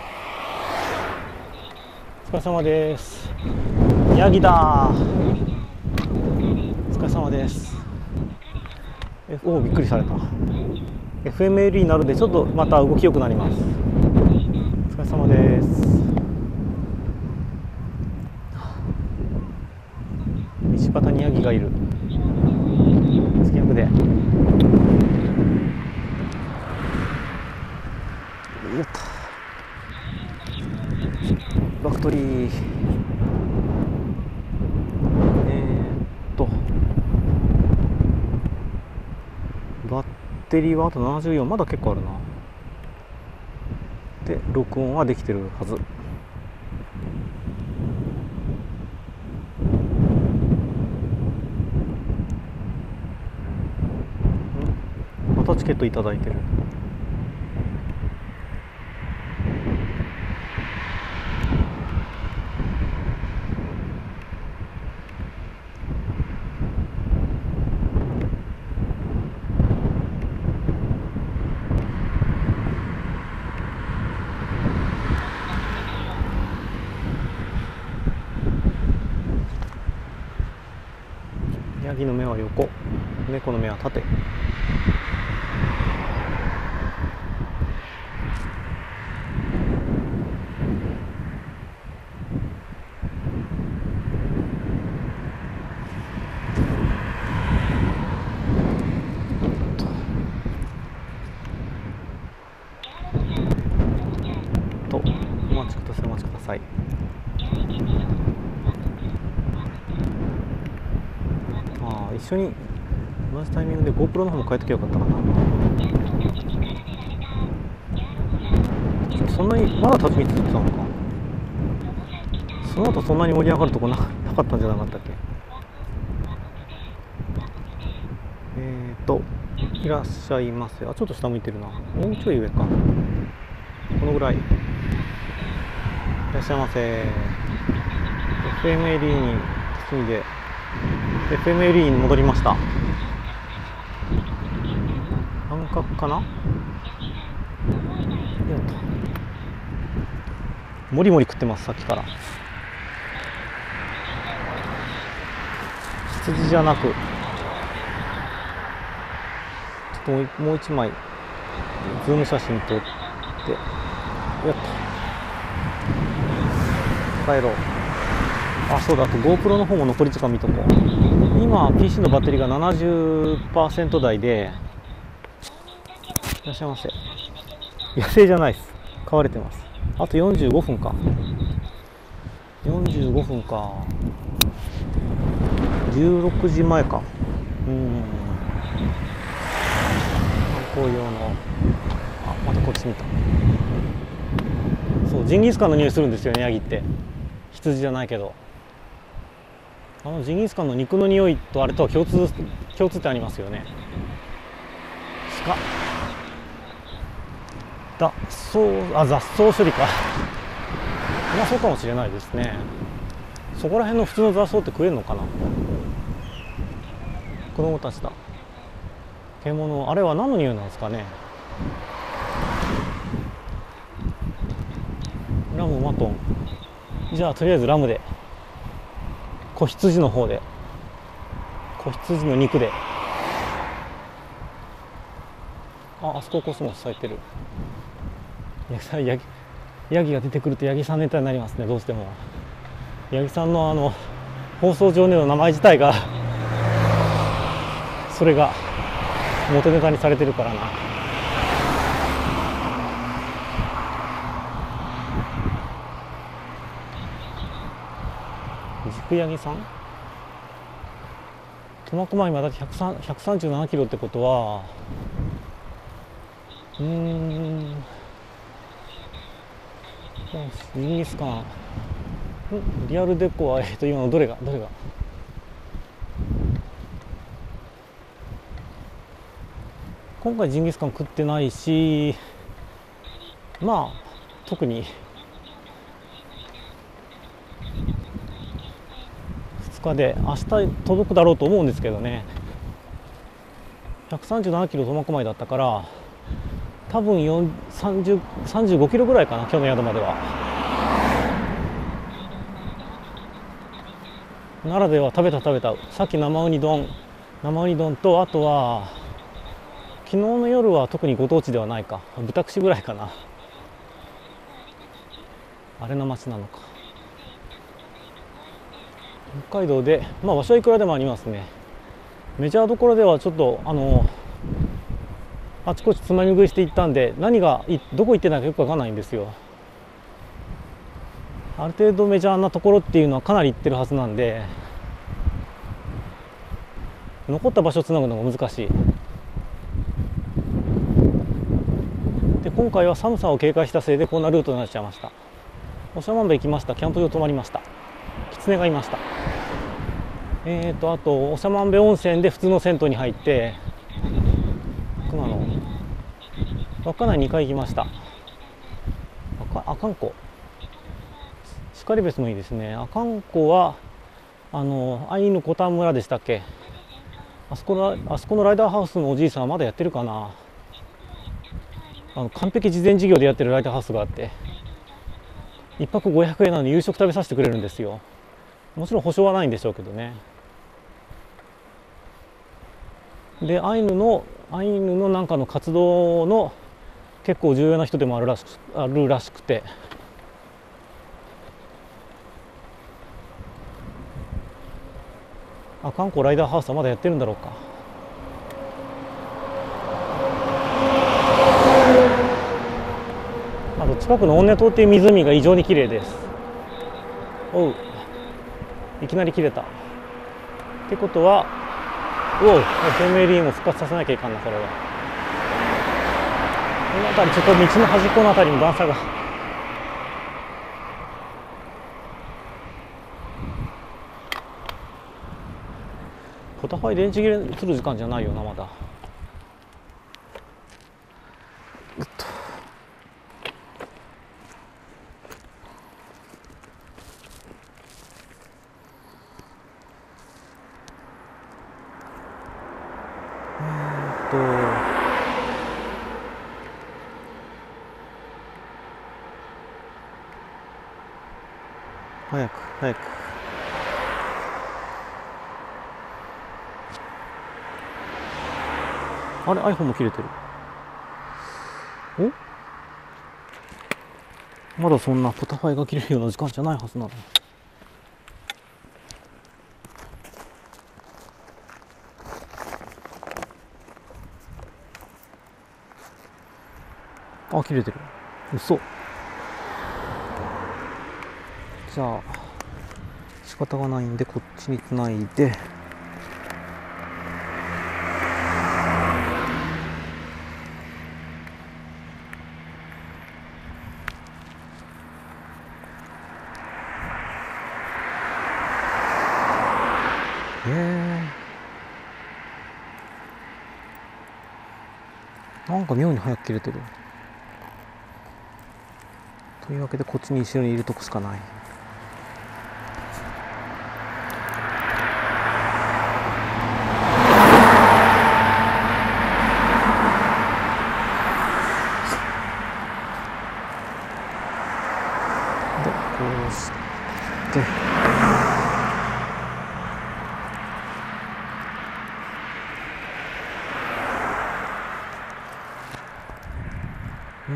お疲れ様です。ヤギだー。お疲れ様です。おお、びっくりされた。 エフエムエルイー になるんでちょっとまた動きよくなります。お疲れ様です。道端にヤギがいる。次役でよっとバクトリー。えー、っとバッテリーはあとななじゅうよん、まだ結構あるな。で録音はできてるはず。またチケットいただいてる。ヤギの目は横、猫の目は縦。とお待ちください、お待ちください。ああ、一緒に同じタイミングで GoPro の方も変えときゃよかったかな。そんなにまだ辰巳作ってたのか。その後そんなに盛り上がるとこな、なかったんじゃなかったっけ。えーといらっしゃいませ。あ、ちょっと下向いてるな。もうちょい上か、このぐらい。いらっしゃいませ。 エフエムエルイー に次いで エフエムエルイー に戻りました。半角かな。よっともりもり食ってます、さっきから。羊じゃなく、ちょっともうもう一枚ズーム写真撮って、やっと帰ろう。あ、そうだ、あと GoPro の方も残り時間見とこう。今 ピーシー のバッテリーが ななじゅっパーセント 台で、いらっしゃいませ。野生じゃないです、飼われてます。あとよんじゅうごふんか、よんじゅうごふんか、じゅうろくじまえか。うん、観光用の、あ、またこっち見た。そう、ジンギスカンの匂いするんですよね、ヤギって。羊じゃないけど、あのジンギスカンの肉の匂いとあれとは共通共通点ありますよね。鹿だ、そうあ雑草処理か。まあそうかもしれないですね。そこら辺の普通の雑草って食えるのかな。子供たちだ。獣、あれは何の匂いなんですかね。ラム、マトン。じゃあとりあえずラムで、子羊の方で、子羊の肉で。あ、あそこコスモス咲いてる。ヤギ、ヤギが出てくるとヤギさんネタになりますね、どうしても。ヤギさんのあの放送上での名前自体がそれが元ネタにされてるからな。軸ヤギさん、苫小牧まだひゃくさんじゅうななキロってことは、うーん、ジンギスカン、リアルデコは、えっと今のどれがどれが今回ジンギスカン食ってないし、まあ特にふつかで明日届くだろうと思うんですけどね。ひゃくさんじゅうななキロ苫小牧だったから、多分さんじゅう、さんじゅうごキロぐらいかな、今日の宿までは。奈良では食べた食べた、さっき生ウニ丼生ウニ丼と、あとは昨日の夜は特にご当地ではないか、豚串ぐらいかな。あれの町なのか。北海道で、まあ場所はいくらでもありますね。メジャーどころではちょっとあのあちこちつまみ食いしていったんで、何がどこ行ってないかよく分かんないんですよ。ある程度メジャーなところっていうのはかなり行ってるはずなんで、残った場所をつなぐのが難しい。で今回は寒さを警戒したせいでこんなルートになっちゃいました。長万部行きました。キャンプ場泊まりました。キツネがいました。えーとあと長万部温泉で普通の銭湯に入って、熊野稚内にかい行きました。阿寒湖、然別もいいですね。阿寒湖はあのアイヌコタン村でしたっけ、あそこのあそこのライダーハウスのおじいさんはまだやってるかな。あの完璧事前事業でやってるライダーハウスがあって、いっぱくごひゃくえんなのに夕食食べさせてくれるんですよ。もちろん保証はないんでしょうけどね。でアイヌのアイヌのなんかの活動の結構重要な人でもあるらしくあるらしくて、阿寒湖ライダーハウスはまだやってるんだろうか。あと近くのオンネ島っていう湖が異常に綺麗です。おう、いきなり切れたってことは、おう、フェメリーも復活させなきゃいかんな。これはこの辺りちょっと道の端っこの辺りの段差が、ポタファイ電池切れする時間じゃないよな、まだ。うっとえーっと早く早く。あれ iPhone も切れてる。お、まだそんなポタファイが切れるような時間じゃないはずなの。あ、切れてる。嘘。じゃあ仕方がないんでこっちにつないで、えー、なんか妙に早く切れてる。というわけでこっちに後ろにいるとこしかない。でこうしてうん、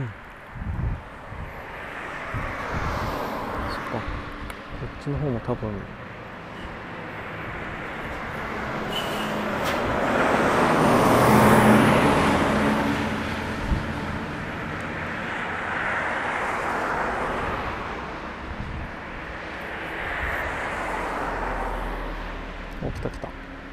そっか、こっちの方も多分お、来た来た。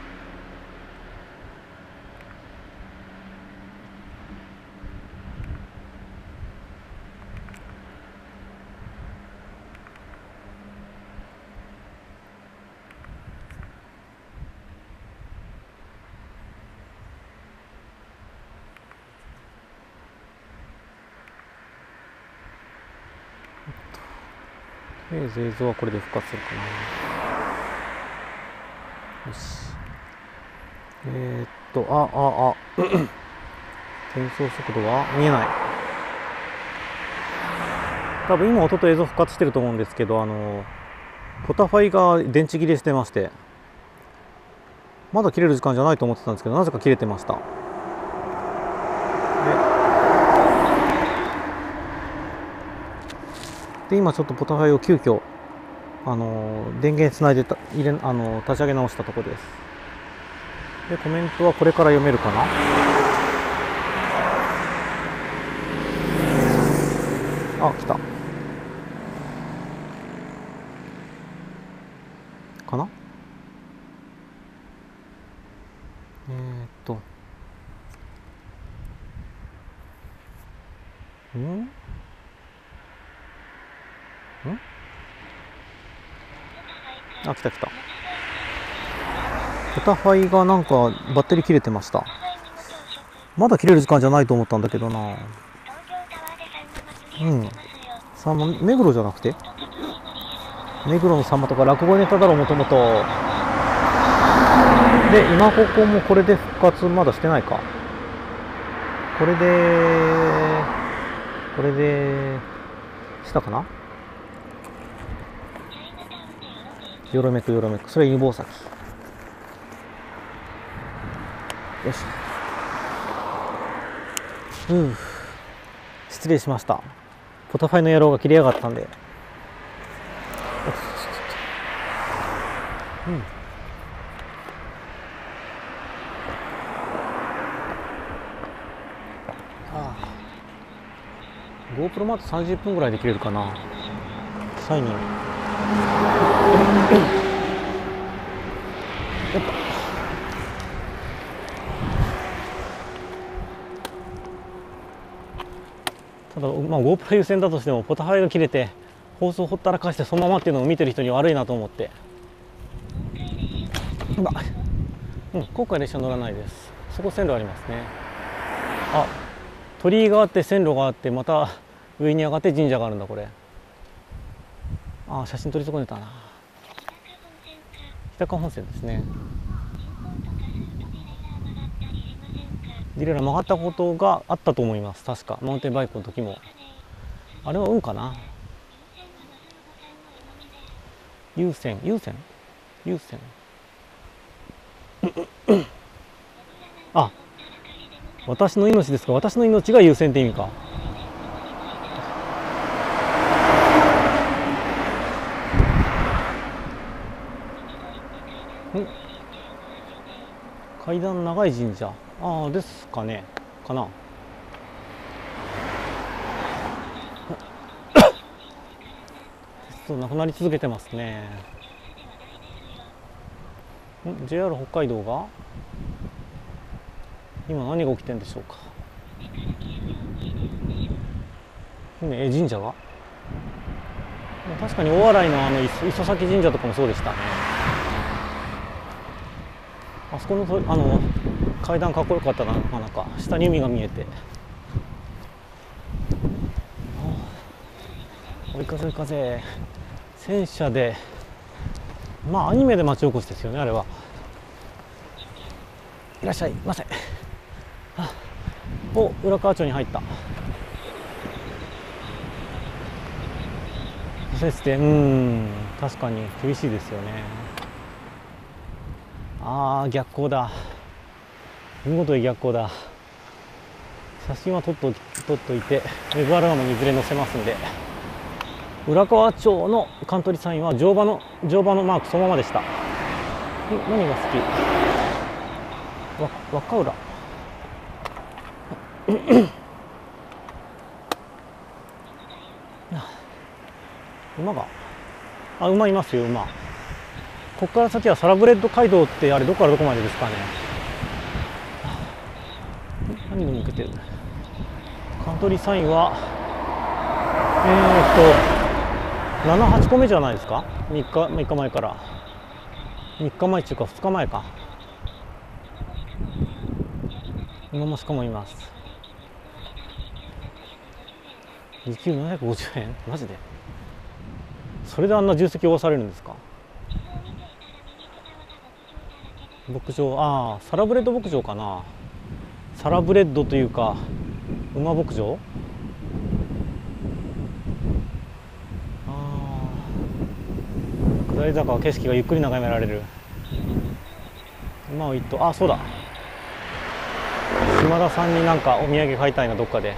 とりあえず映像はこれで復活するかな。よし。えー、っと、あ、あ、あ、転送速度は見えない。多分今音と映像復活してると思うんですけど、あの、ポタファイが電池切れしてまして、まだ切れる時間じゃないと思ってたんですけど、なぜか切れてました。で、今ちょっとポタファイを急遽あの電源つないでた入れあの立ち上げ直したところです。で、コメントはこれから読めるかな。あ、来たかな。えー、っとんんあ、来た来た。ポタファイがなんかバッテリー切れてました。まだ切れる時間じゃないと思ったんだけどな。うん。さんま、目黒じゃなくて目黒のさんまとか落語ネタだろ、もともと。で、今ここもこれで復活まだしてないか。これで、これで、したかな。よろめくよろめく。それは湯坊崎。よし。うぅ。失礼しました。ポタファイの野郎が切れやがったんで。うん。ああ。GoPro もあとさんじゅっぷんぐらいで切れるかな。シャイニング。やった。ただ、まあ、GoPro 優先だとしてもポタファイが切れて放送ほったらかしてそのままっていうのを見てる人に悪いなと思って、うん、今回列車乗らないです。そこ線路ありますね。あ、鳥居があって線路があってまた上に上がって神社があるんだ。これ、あ、写真撮り損ねたな。日高本線ですね。ディレイラー曲がったことがあったと思います。確かマウンテンバイクの時も。あれは運かな。 優先優先優先あ、私の命ですか。私の命が優先って意味か。ん階段長い神社、ああですかね、かな。そうなくなり続けてますね。ん ジェイアール 北海道が今何が起きてんでしょうか。ね、神社が確かに大洗のあの磯崎神社とかもそうでしたね。あそこのあの階段かっこよかったな、なかなか下に海が見えて。追い風追い風、戦車で、まあアニメで町おこしですよね、あれは。いらっしゃいませ。お、浦河町に入った。左折で、うん、確かに厳しいですよね。ああ、逆光だ。見事に逆光だ。写真は撮っと撮っといて、ウェブアルバムにいずれ載せますんで。浦河町のカントリーサインは乗馬の乗馬のマークそのままでした。何が好き？わ若浦。馬があ馬いますよ、馬。ここから先はサラブレッド街道って、あれどこからどこまでですかね。何に向けてる？カントリーサインはえー、っとななはちこめじゃないですか。みっかみっかまえからみっかまえっていうかふつかまえか。今もしかもいます。時給ななひゃくごじゅうえん、マジでそれであんな重責を負わされるんですか。牧場、ああサラブレッド牧場かな。サラブレッドというか馬牧場。ああ下り坂は景色がゆっくり眺められる。馬を一頭、あ、そうだ、島田さんになんかお土産買いたいな、どっかで。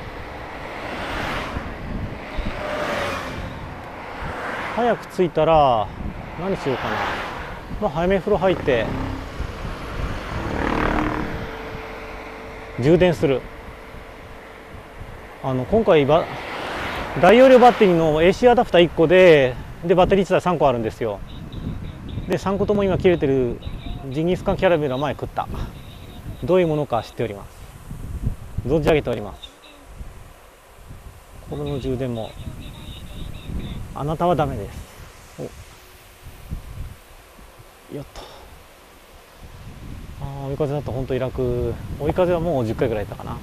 早く着いたら何しようかな。まあ早め風呂入って充電する。あの今回バ大容量バッテリーの エーシー アダプターいっこででバッテリーいちだいさんこあるんですよ。でさんことも今切れてるジンギスカンキャラメルは前食った。どういうものか知っております。存じ上げております。この充電もあなたはダメです。おやった。あ、追い風だと本当に楽。追い風はもうじゅっかいぐらいやったかな。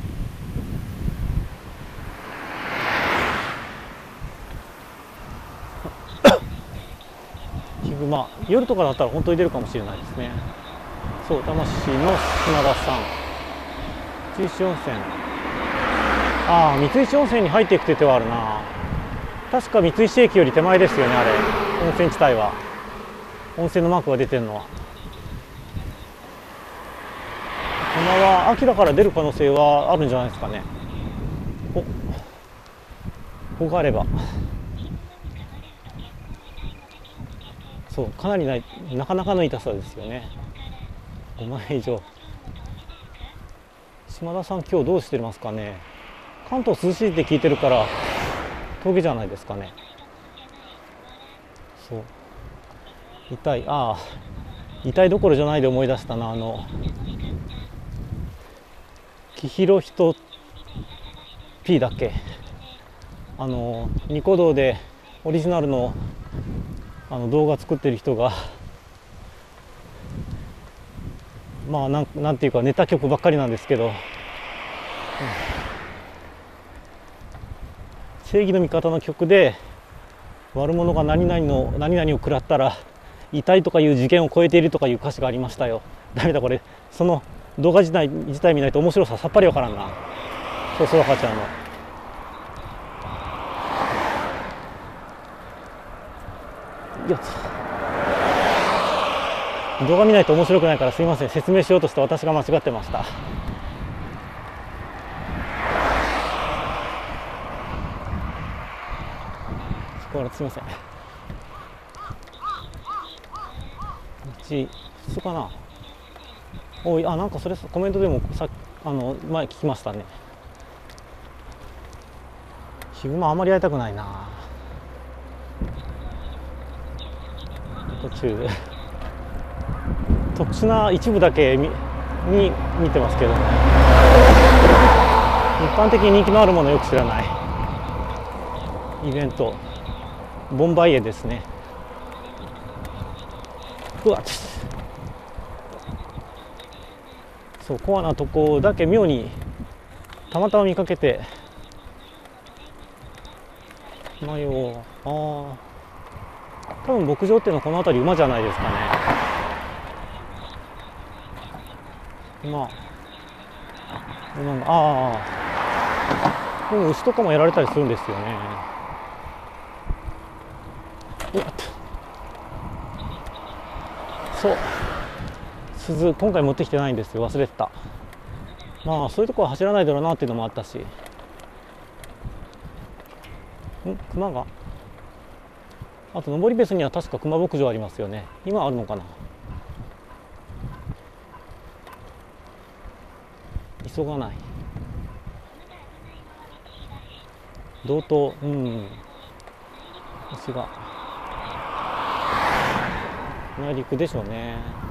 ヒグマ夜とかだったら本当に出るかもしれないですね。そう、魂の島田さん、三石温泉。ああ、三石温泉に入っていくという手はあるな。確か三石駅より手前ですよね、あれ。温泉地帯は温泉のマークが出てるのは。今は秋だから出る可能性はあるんじゃないですかね。お、ここがあれば。そう、かなりない、なかなかの痛さですよね。ごまん以上。島田さん今日どうしてますかね。関東涼しいって聞いてるから峠じゃないですかね。そう、痛い、ああ痛いどころじゃないで思い出したな。あの紀弘人 P だっけ、あのニコ動でオリジナルのあの動画作ってる人がまあなん、なんていうかネタ曲ばっかりなんですけど、うん、正義の味方の曲で悪者が何々の何々を食らったら痛いとかいう事件を超えているとかいう歌詞がありましたよ。ダメだこれ、その動画自体自体見ないと面白ささっぱりわからんな。そうそう、赤ちゃんのよっと動画見ないと面白くないからすいません、説明しようとして私が間違ってました。そこからすいません。普通かな。おい、あ、なんかそれコメントでもさあの前聞きましたね。ヒグマあんまり会いたくないな。途中特殊な一部だけ見に見てますけど、ね、一般的に人気のあるものよく知らないイベント、ボンバイエですね。うわっ、そうコアなとこだけ妙にたまたま見かけて、まあよ、ああ多分牧場っていうのはこの辺り馬じゃないですかね。まあ馬が、ああでも牛とかもやられたりするんですよね。うわっと、そう鈴今回持ってきてないんですよ、忘れてた。まあそういうとこは走らないだろうなっていうのもあったし。ん熊が、あと登別には確か熊牧場ありますよね。今あるのかな。急がない。道東、うん、牛が内陸でしょうね。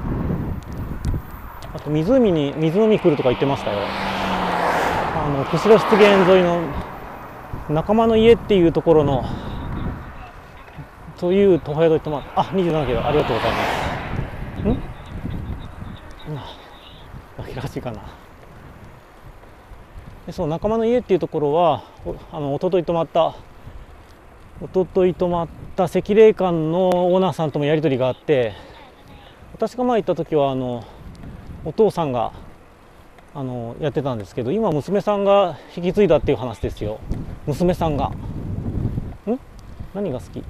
あと湖に水飲み来るとか言ってましたよ。あの釧路湿原沿いの仲間の家っていうところのという東海道と、まあ、にじゅうななキロありがとうございます。ん？まあ、らしいかな。でその仲間の家っていうところはあの一昨日泊まった一昨日泊まった赤霊館のオーナーさんともやり取りがあって、私が前行った時はあのお父さんがあのやってたんですけど、今娘さんが引き継いだっていう話ですよ。娘さんがん何が好き？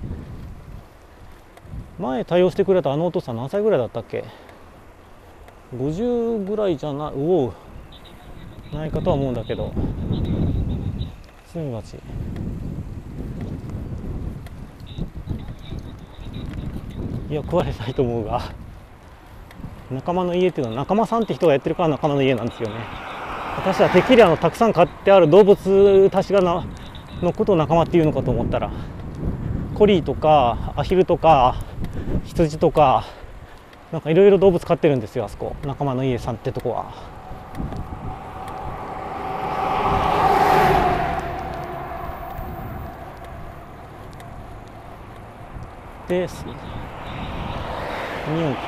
前対応してくれたあのお父さん何歳ぐらいだったっけ？ごじゅうぐらいじゃない、おうないかとは思うんだけど。すみまちいや食われないと思うが、仲間の家っていうのは仲間さんって人がやってるから仲間の家なんですよね。私はてっきりあのたくさん飼ってある動物たちがなのことを仲間っていうのかと思ったら、コリーとかアヒルとか羊とかなんかいろいろ動物飼ってるんですよ、あそこ仲間の家さんってとこは。です日本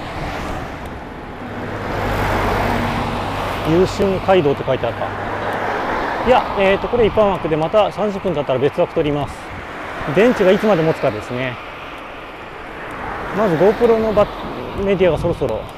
優春街道って書いてあった。いや、えーとこれ一般枠でまたさんじゅっぷんだったら別枠取ります。電池がいつまで持つかですね。まず GoPro のバメディアがそろそろ